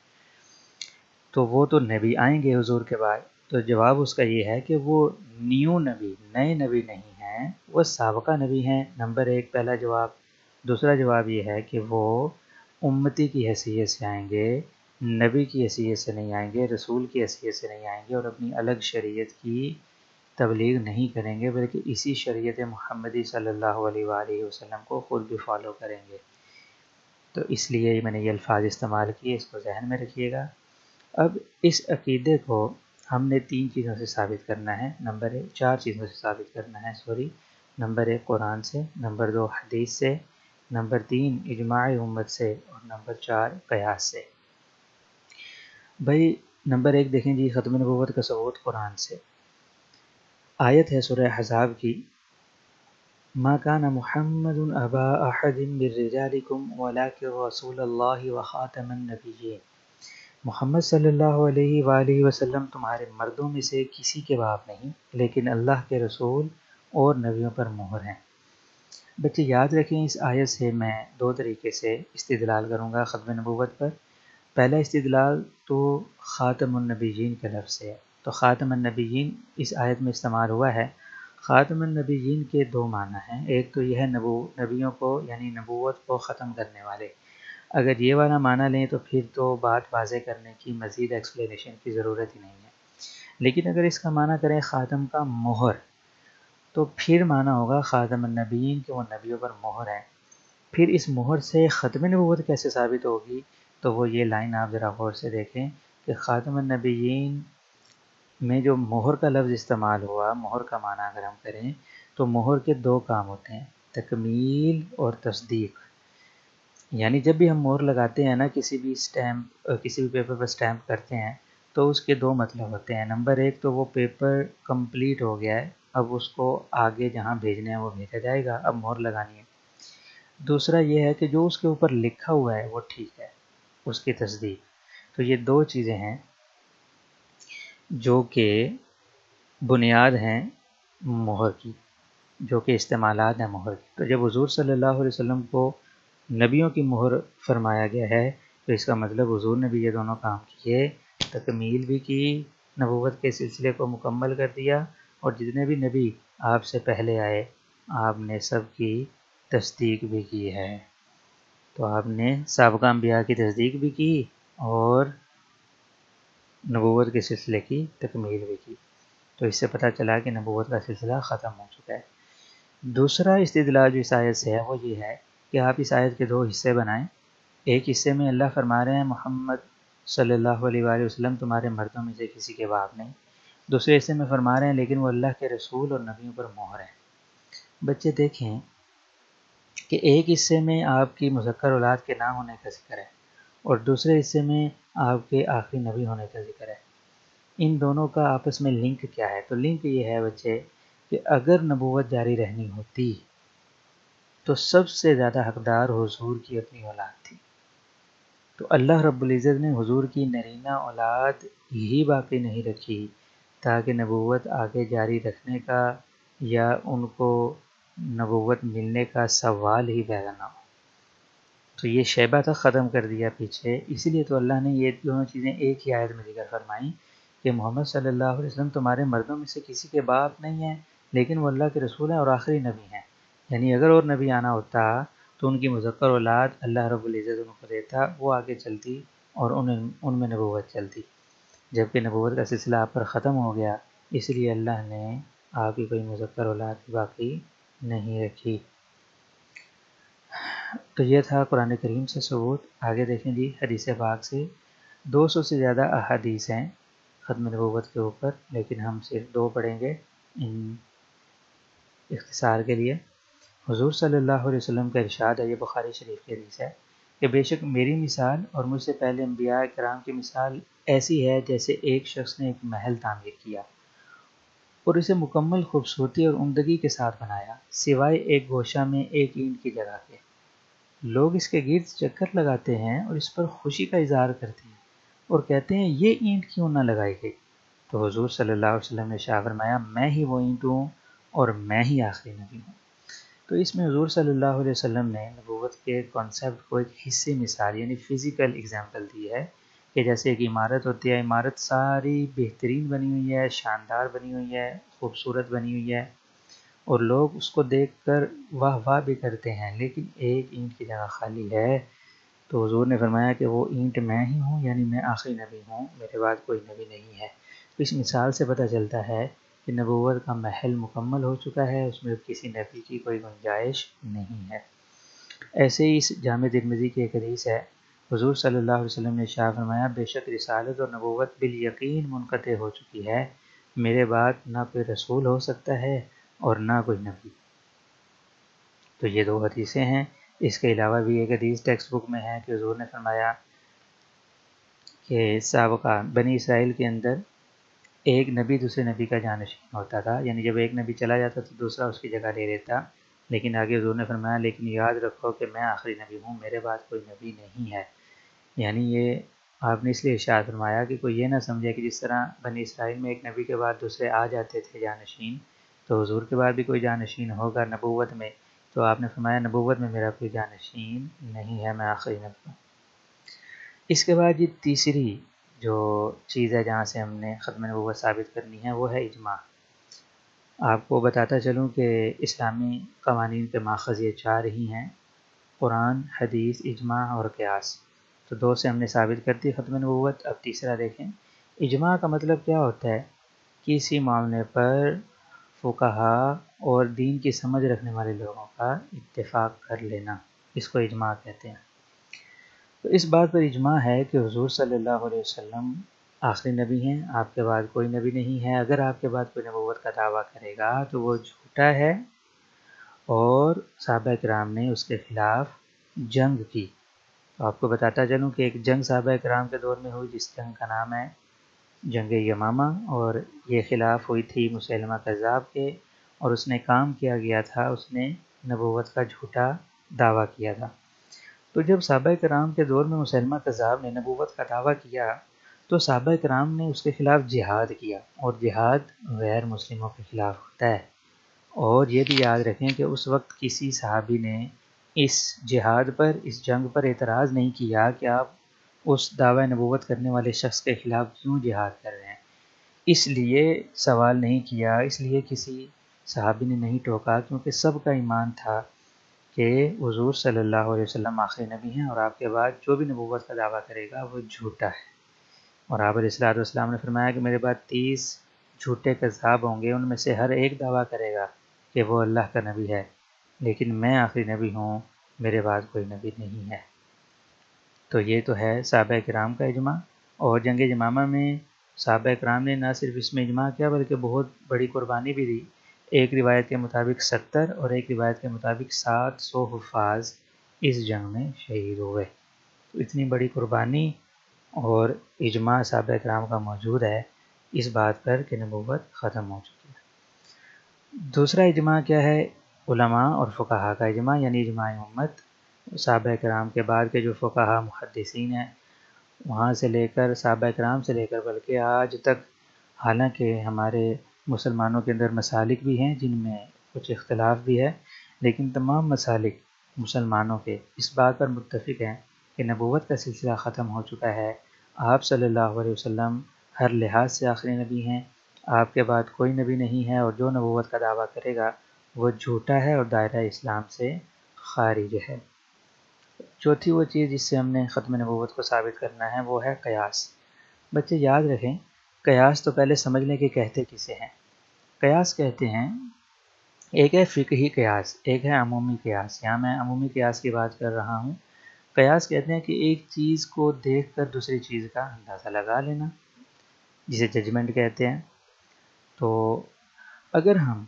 تو وہ تو نبی آئیں گے حضور کے بعد۔ تو جواب اس کا یہ ہے کہ وہ نیو نبی، نئے نبی نہیں ہیں، وہ سابقہ نبی ہیں، نمبر ایک پہلا جواب۔ دوسرا جواب یہ ہے کہ وہ امتی کی حیثیت سے آئیں گے، نبی کی حیثیت سے نہیں آئیں گے، رسول کی حیثیت سے نہیں آئیں گے اور اپنی الگ شریعت کی تبلیغ نہیں کریں گے، بلکہ اسی شریعت محمدی صلی اللہ علیہ وآلہ وسلم کو خود بھی فالو کریں گے۔ تو اس لیے میں نے یہ الفاظ استعمال کیے، اس کو ذہن میں رکھیے گا۔ اب اس عقیدے کو ہم نے تین چیزوں سے ثابت کرنا ہے، نمبر ایک چار چیزوں سے ثابت کرنا ہے سوری نمبر ایک قرآن سے، نمبر دو حدیث سے، نمبر تین اجماع امت سے اور نمبر چار قیاس سے۔ بھائی نمبر ایک دیکھیں جی، ختم نبوت کا ثبوت قرآن سے۔ آیت ہے سورہ احزاب کی، ما کان محمد ابا احد من رجالکم ولکن رسول اللہ وخاتم النبیین، محمد صلی اللہ علیہ وآلہ وسلم تمہارے مردوں میں سے کسی کے باپ نہیں، لیکن اللہ کے رسول اور نبیوں پر مہر ہیں۔ بچے یاد رکھیں اس آیت سے میں دو طریقے سے استدلال کروں گا ختم نبوت پر۔ پہلا استدلال تو خاتم النبیین کے لفظ سے ہے، تو خاتم النبیین اس آیت میں استعمال ہوا ہے۔ خاتم النبیین کے دو معنی ہیں، ایک تو یہ ہے نبو نبیوں کو یعنی نبوت کو ختم کرنے والے، اگر یہ والا معنی لیں تو پھر تو بات واضح کرنے کی مزید ایکسپلینیشن کی ضرورت ہی نہیں ہے، لیکن اگر اس کا معنی کریں خاتم کا مہر، تو پھر معنی ہوگا خاتم النبیین کہ وہ نبیوں پر مہر ہے۔ پھر اس مہر سے ختم نبوت کیسے ثابت ہوگی؟ تو وہ یہ لائن آپ ذرا غور سے دیکھیں کہ خاتم النبیین میں جو مہر کا لفظ استعمال ہوا، مہر کا معنی اگر ہم کریں تو مہر کے دو کام ہوتے ہیں، تکمیل اور تصدیق۔ یعنی جب بھی ہم مہر لگاتے ہیں نا کسی بھی اسٹیمپ کسی بھی پیپر پر اسٹیمپ کرتے ہیں تو اس کے دو مطلب ہوتے ہیں، نمبر ایک تو وہ پیپر کمپلیٹ ہو گیا ہے، اب اس کو آگے جہاں بھیجنا ہے وہ بھیجا جائے گا، اب مہر لگانی ہے۔ دوسرا یہ ہے کہ جو اس کے اوپر لکھا ہوا ہے وہ ٹھیک ہے، اس کی تصدیق۔ تو یہ دو چیزیں ہیں جو کہ بنیاد ہیں مہر کی، جو کہ استعمالات ہیں مہر کی۔ تو جب حضور صلی اللہ علیہ وسلم کو نبیوں کی مہر فرمایا گیا ہے تو اس کا مطلب حضور نے بھی یہ دونوں کام کیے، تکمیل بھی کی، نبوت کے سلسلے کو مکمل کر دیا، اور جتنے بھی نبی آپ سے پہلے آئے آپ نے سب کی تصدیق بھی کی ہے۔ تو آپ نے سابقہ انبیاء کی تصدیق بھی کی اور نبوت کے سلسلے کی تکمیل بھی کی، تو اس سے پتہ چلا کہ نبوت کا سلسلہ ختم ہو چکا ہے۔ دوسرا استدلال جو اس آیت سے ہے وہ یہ ہے کہ آپ اس آیت کے دو حصے بنائیں، ایک حصے میں اللہ فرما رہے ہیں محمد صلی اللہ علیہ وآلہ وسلم تمہارے مردوں میں سے کسی کے باپ نہیں، دوسرے حصے میں فرما رہے ہیں لیکن وہ اللہ کے رسول اور نبیوں پر مہر ہیں۔ بچے دیکھیں کہ ایک حصے میں آپ کی مذکر اولاد کے نہ ہونے کا ذکر ہے اور دوسرے حصے میں آپ کے آخری نبی ہونے کا ذکر ہے، ان دونوں کا آپس میں لنک کیا ہے؟ تو لنک یہ ہے بچے کہ اگر نبوت جاری رہنی ہوتی تو سب سے زیادہ حقدار حضور کی اپنی اولاد تھی، تو اللہ رب العزت نے حضور کی نرینہ اولاد ہی باقی نہیں رکھی تاکہ نبوت آگے جاری رکھنے کا یا ان کو نبوت ملنے کا سوال ہی پیدا نہ ہو، تو یہ شیبہ تک ختم کر دیا پیچھے۔ اسی لیے تو اللہ نے یہ دونوں چیزیں ایک ہی آیت میں ذکر فرمائیں کہ محمد صلی اللہ علیہ وسلم تمہارے مردوں میں سے کسی کے باپ نہیں ہیں لیکن وہ اللہ کے رسول ہیں اور آخری نبی ہیں، یعنی اگر اور نبی آنا ہوتا تو ان کی مذکر اولاد اللہ رب العزت ان کو دیتا، وہ آگے چلتی اور ان ان میں نبوت چلتی، جبکہ نبوت کا سلسلہ آپ پر ختم ہو گیا، اس لیے اللہ نے آپ کی کوئی مذکر اولاد باقی نہیں رکھی۔ تو یہ تھا قرآن کریم سے ثبوت۔ آگے دیکھیں جی، حدیث پاک سے دو سو سے زیادہ احادیث ہیں ختم نبوت کے اوپر، لیکن ہم صرف دو پڑھیں گے ان اختصار کے لیے۔ حضور صلی اللہ علیہ وسلم کا ارشاد ہے، یہ بخاری شریف کی حدیث ہے، کہ بے شک میری مثال اور مجھ سے پہلے انبیاء کرام کی مثال ایسی ہے جیسے ایک شخص نے ایک محل تعمیر کیا اور اسے مکمل خوبصورتی اور عمدگی کے ساتھ بنایا، سوائے ایک گوشہ میں ایک اینٹ کی جگہ کے۔ لوگ اس کے گرد چکر لگاتے ہیں اور اس پر خوشی کا اظہار کرتے ہیں اور کہتے ہیں یہ اینٹ کیوں نہ لگائی گئی؟ تو حضور صلی اللہ علیہ وسلم نے ارشاد فرمایا، میں ہی وہ اینٹ ہوں اور میں ہی آخری نبی ہوں۔ تو اس میں حضور صلی اللہ علیہ وسلم نے نبوت کے کانسیپٹ کو ایک حصے مثال یعنی فزیکل اگزامپل دی ہے، کہ جیسے ایک عمارت ہوتی ہے، عمارت ساری بہترین بنی ہوئی ہے، شاندار بنی ہوئی ہے، خوبصورت بنی ہوئی ہے، اور لوگ اس کو دیکھ کر واہ واہ بھی کرتے ہیں، لیکن ایک اینٹ کی جگہ خالی ہے۔ تو حضور نے فرمایا کہ وہ اینٹ میں ہی ہوں، یعنی میں آخری نبی ہوں، میرے بعد کوئی نبی نہیں ہے۔ تو اس مثال سے پتہ چلتا ہے کہ نبوت کا محل مکمل ہو چکا ہے، اس میں کسی نبی کی کوئی گنجائش نہیں ہے۔ ایسے ہی اس جامع ترمذی کی ایک حدیث ہے، حضور صلی اللہ علیہ وسلم نے ارشاد فرمایا، بے شک رسالت اور نبوت بالیقین منقطع ہو چکی ہے، میرے بعد نہ کوئی رسول ہو سکتا ہے اور نہ کوئی نبی۔ تو یہ دو حدیثیں ہیں۔ اس کے علاوہ بھی ایک حدیث ٹیکسٹ بک میں ہے کہ حضور نے فرمایا کہ سابقہ بنی اسرائیل کے اندر ایک نبی دوسرے نبی کا جانشین ہوتا تھا، یعنی جب ایک نبی چلا جاتا تو دوسرا اس کی جگہ لے لیتا، لیکن آگے حضور نے فرمایا لیکن یاد رکھو کہ میں آخری نبی ہوں، میرے بعد کوئی نبی نہیں ہے۔ یعنی یہ آپ نے اس لیے ارشاد فرمایا کہ کوئی یہ نہ سمجھے کہ جس طرح بنی اسرائیل میں ایک نبی کے بعد دوسرے آ جاتے تھے جانشین، تو حضور کے بعد بھی کوئی جانشین ہوگا نبوت میں، تو آپ نے فرمایا نبوت میں میرا کوئی جانشین نہیں ہے، میں آخری نبی ہوں۔ اس کے بعد یہ تیسری جو چیز ہے جہاں سے ہم نے ختم نبوت ثابت کرنی ہے وہ ہے اجماع۔ آپ کو بتاتا چلوں کہ اسلامی قوانین کے ماخذ یہ چار ہی ہیں، قرآن، حدیث، اجماع اور قیاس۔ تو دو سے ہم نے ثابت کر دی ختم نبوت، اب تیسرا دیکھیں۔ اجماع کا مطلب کیا ہوتا ہے؟ کسی معاملے پر فقہا اور دین کی سمجھ رکھنے والے لوگوں کا اتفاق کر لینا، اس کو اجماع کہتے ہیں۔ تو اس بات پر اجماع ہے کہ حضور صلی اللہ علیہ وسلم آخری نبی ہیں، آپ کے بعد کوئی نبی نہیں ہے۔ اگر آپ کے بعد کوئی نبوت کا دعویٰ کرے گا تو وہ جھوٹا ہے، اور صحابہ کرام نے اس کے خلاف جنگ کی۔ تو آپ کو بتاتا چلوں کہ ایک جنگ صحابہ کرام کے دور میں ہوئی جس جنگ کا نام ہے جنگ یمامہ، اور یہ خلاف ہوئی تھی مسیلمہ کذاب کے، اور اس نے کام کیا گیا تھا، اس نے نبوت کا جھوٹا دعویٰ کیا تھا۔ تو جب صحابہ کرام کے دور میں مسیلمہ کذاب نے نبوت کا دعویٰ کیا تو صحابہ کرام نے اس کے خلاف جہاد کیا، اور جہاد غیر مسلموں کے خلاف ہوتا ہے۔ اور یہ بھی یاد رکھیں کہ اس وقت کسی صحابی نے اس جہاد پر، اس جنگ پر اعتراض نہیں کیا کہ آپ اس دعوی نبوت کرنے والے شخص کے خلاف کیوں جہاد کر رہے ہیں، اس لیے سوال نہیں کیا، اس لیے کسی صحابی نے نہیں ٹوکا، کیونکہ سب کا ایمان تھا کہ حضور صلی اللہ علیہ وسلم آخری نبی ہیں، اور آپ کے بعد جو بھی نبوت کا دعویٰ کرے گا وہ جھوٹا ہے۔ اور آپ علیہ الصلوۃ والسلام نے فرمایا کہ میرے بعد تیس جھوٹے کذاب ہوں گے، ان میں سے ہر ایک دعویٰ کرے گا کہ وہ اللہ کا نبی ہے، لیکن میں آخری نبی ہوں، میرے بعد کوئی نبی نہیں ہے۔ تو یہ تو ہے صحابہ کرام کا اجماع۔ اور جنگ یمامہ میں صحابہ کرام نے نہ صرف اس میں اجماع کیا بلکہ بہت بڑی قربانی بھی دی۔ ایک روایت کے مطابق ستر اور ایک روایت کے مطابق سات سو حفاظ اس جنگ میں شہید ہوئے۔ تو اتنی بڑی قربانی اور اجماع صحابہ کرام کا موجود ہے اس بات پر کہ نبوت ختم ہو چکی ہے۔ دوسرا اجماع کیا ہے؟ علماء اور فقہا کا اجماع، یعنی اجماع امت۔ صحابہ کرام کے بعد کے جو فقہا محدثین ہیں وہاں سے لے کر صحابہ کرام سے لے کر بلکہ آج تک، حالانکہ ہمارے مسلمانوں کے اندر مسالک بھی ہیں جن میں کچھ اختلاف بھی ہے، لیکن تمام مسالک مسلمانوں کے اس بات پر متفق ہیں کہ نبوت کا سلسلہ ختم ہو چکا ہے، آپ صلی اللہ علیہ وسلم ہر لحاظ سے آخری نبی ہیں، آپ کے بعد کوئی نبی نہیں ہے، اور جو نبوت کا دعویٰ کرے گا وہ جھوٹا ہے اور دائرہ اسلام سے خارج ہے۔ چوتھی وہ چیز جس سے ہم نے ختم نبوت کو ثابت کرنا ہے وہ ہے قیاس۔ بچے یاد رکھیں، قیاس تو پہلے سمجھ لیں کہ کہتے کسے ہیں۔ قیاس کہتے ہیں، ایک ہے فقہی قیاس، ایک ہے عمومی قیاس۔ یہاں میں عمومی قیاس کی بات کر رہا ہوں۔ قیاس کہتے ہیں کہ ایک چیز کو دیکھ کر دوسری چیز کا اندازہ لگا لینا، جسے ججمنٹ کہتے ہیں۔ تو اگر ہم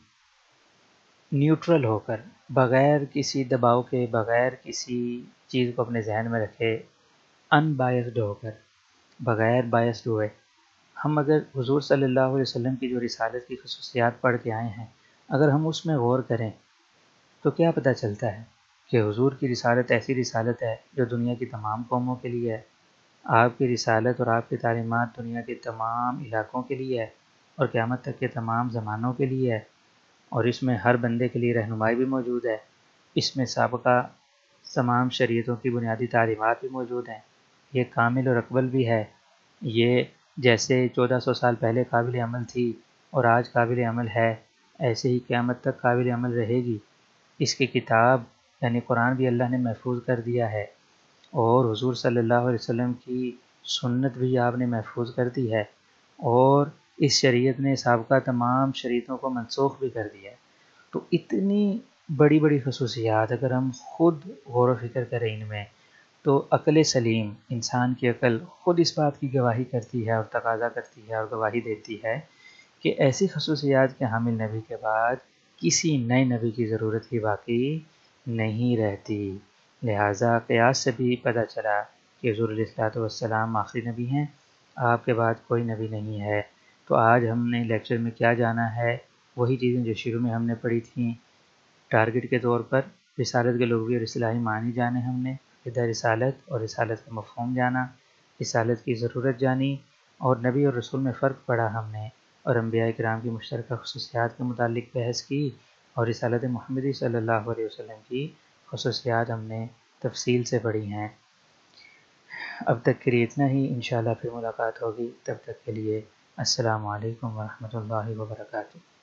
نیوٹرل ہو کر، بغیر کسی دباؤ کے، بغیر کسی چیز کو اپنے ذہن میں رکھے، ان بائسڈ ہو کر، بغیر بائسڈ ہوئے، ہم اگر حضور صلی اللہ علیہ وسلم کی جو رسالت کی خصوصیات پڑھ کے آئے ہیں، اگر ہم اس میں غور کریں تو کیا پتہ چلتا ہے کہ حضور کی رسالت ایسی رسالت ہے جو دنیا کی تمام قوموں کے لیے ہے۔ آپ کی رسالت اور آپ کی تعلیمات دنیا کے تمام علاقوں کے لیے ہے اور قیامت تک کے تمام زمانوں کے لیے ہے، اور اس میں ہر بندے کے لیے رہنمائی بھی موجود ہے۔ اس میں سابقہ تمام شریعتوں کی بنیادی تعلیمات بھی موجود ہیں۔ یہ کامل اور اکمل بھی ہے۔ یہ جیسے چودہ سو سال پہلے قابل عمل تھی اور آج قابل عمل ہے، ایسے ہی قیامت تک قابل عمل رہے گی۔ اس کی کتاب یعنی قرآن بھی اللہ نے محفوظ کر دیا ہے، اور حضور صلی اللہ علیہ وسلم کی سنت بھی آپ نے محفوظ کر دی ہے، اور اس شریعت نے سابقہ تمام شریعتوں کو منسوخ بھی کر دیا ہے۔ تو اتنی بڑی بڑی خصوصیات اگر ہم خود غور و فکر کریں ان میں، تو عقل سلیم، انسان کی عقل خود اس بات کی گواہی کرتی ہے اور تقاضا کرتی ہے اور گواہی دیتی ہے کہ ایسی خصوصیات کے حامل نبی کے بعد کسی نئے نبی کی ضرورت ہی باقی نہیں رہتی۔ لہٰذا قیاس سے بھی پتہ چلا کہ حضور علیہ الصلوۃ والسلام آخری نبی ہیں، آپ کے بعد کوئی نبی نہیں ہے۔ تو آج ہم نے لیکچر میں کیا جانا ہے؟ وہی چیزیں جو شروع میں ہم نے پڑھی تھیں۔ ٹارگٹ کے طور پر رسالت کے لغوی اور اصطلاحی معنی جانے ہم نے، عقیدہ رسالت اور رسالت کا مفہوم جانا، رسالت کی ضرورت جانی، اور نبی اور رسول میں فرق پڑھا ہم نے، اور انبیاء کرام کی مشترکہ خصوصیات کے متعلق بحث کی، اور رسالت محمدی صلی اللہ علیہ وسلم کی خصوصیات ہم نے تفصیل سے پڑھی ہیں۔ اب تک کے لیے اتنا ہی، انشاءاللہ پھر ملاقات ہوگی۔ تب تک کے لیے السلام علیکم ورحمۃ اللہ وبرکاتہ۔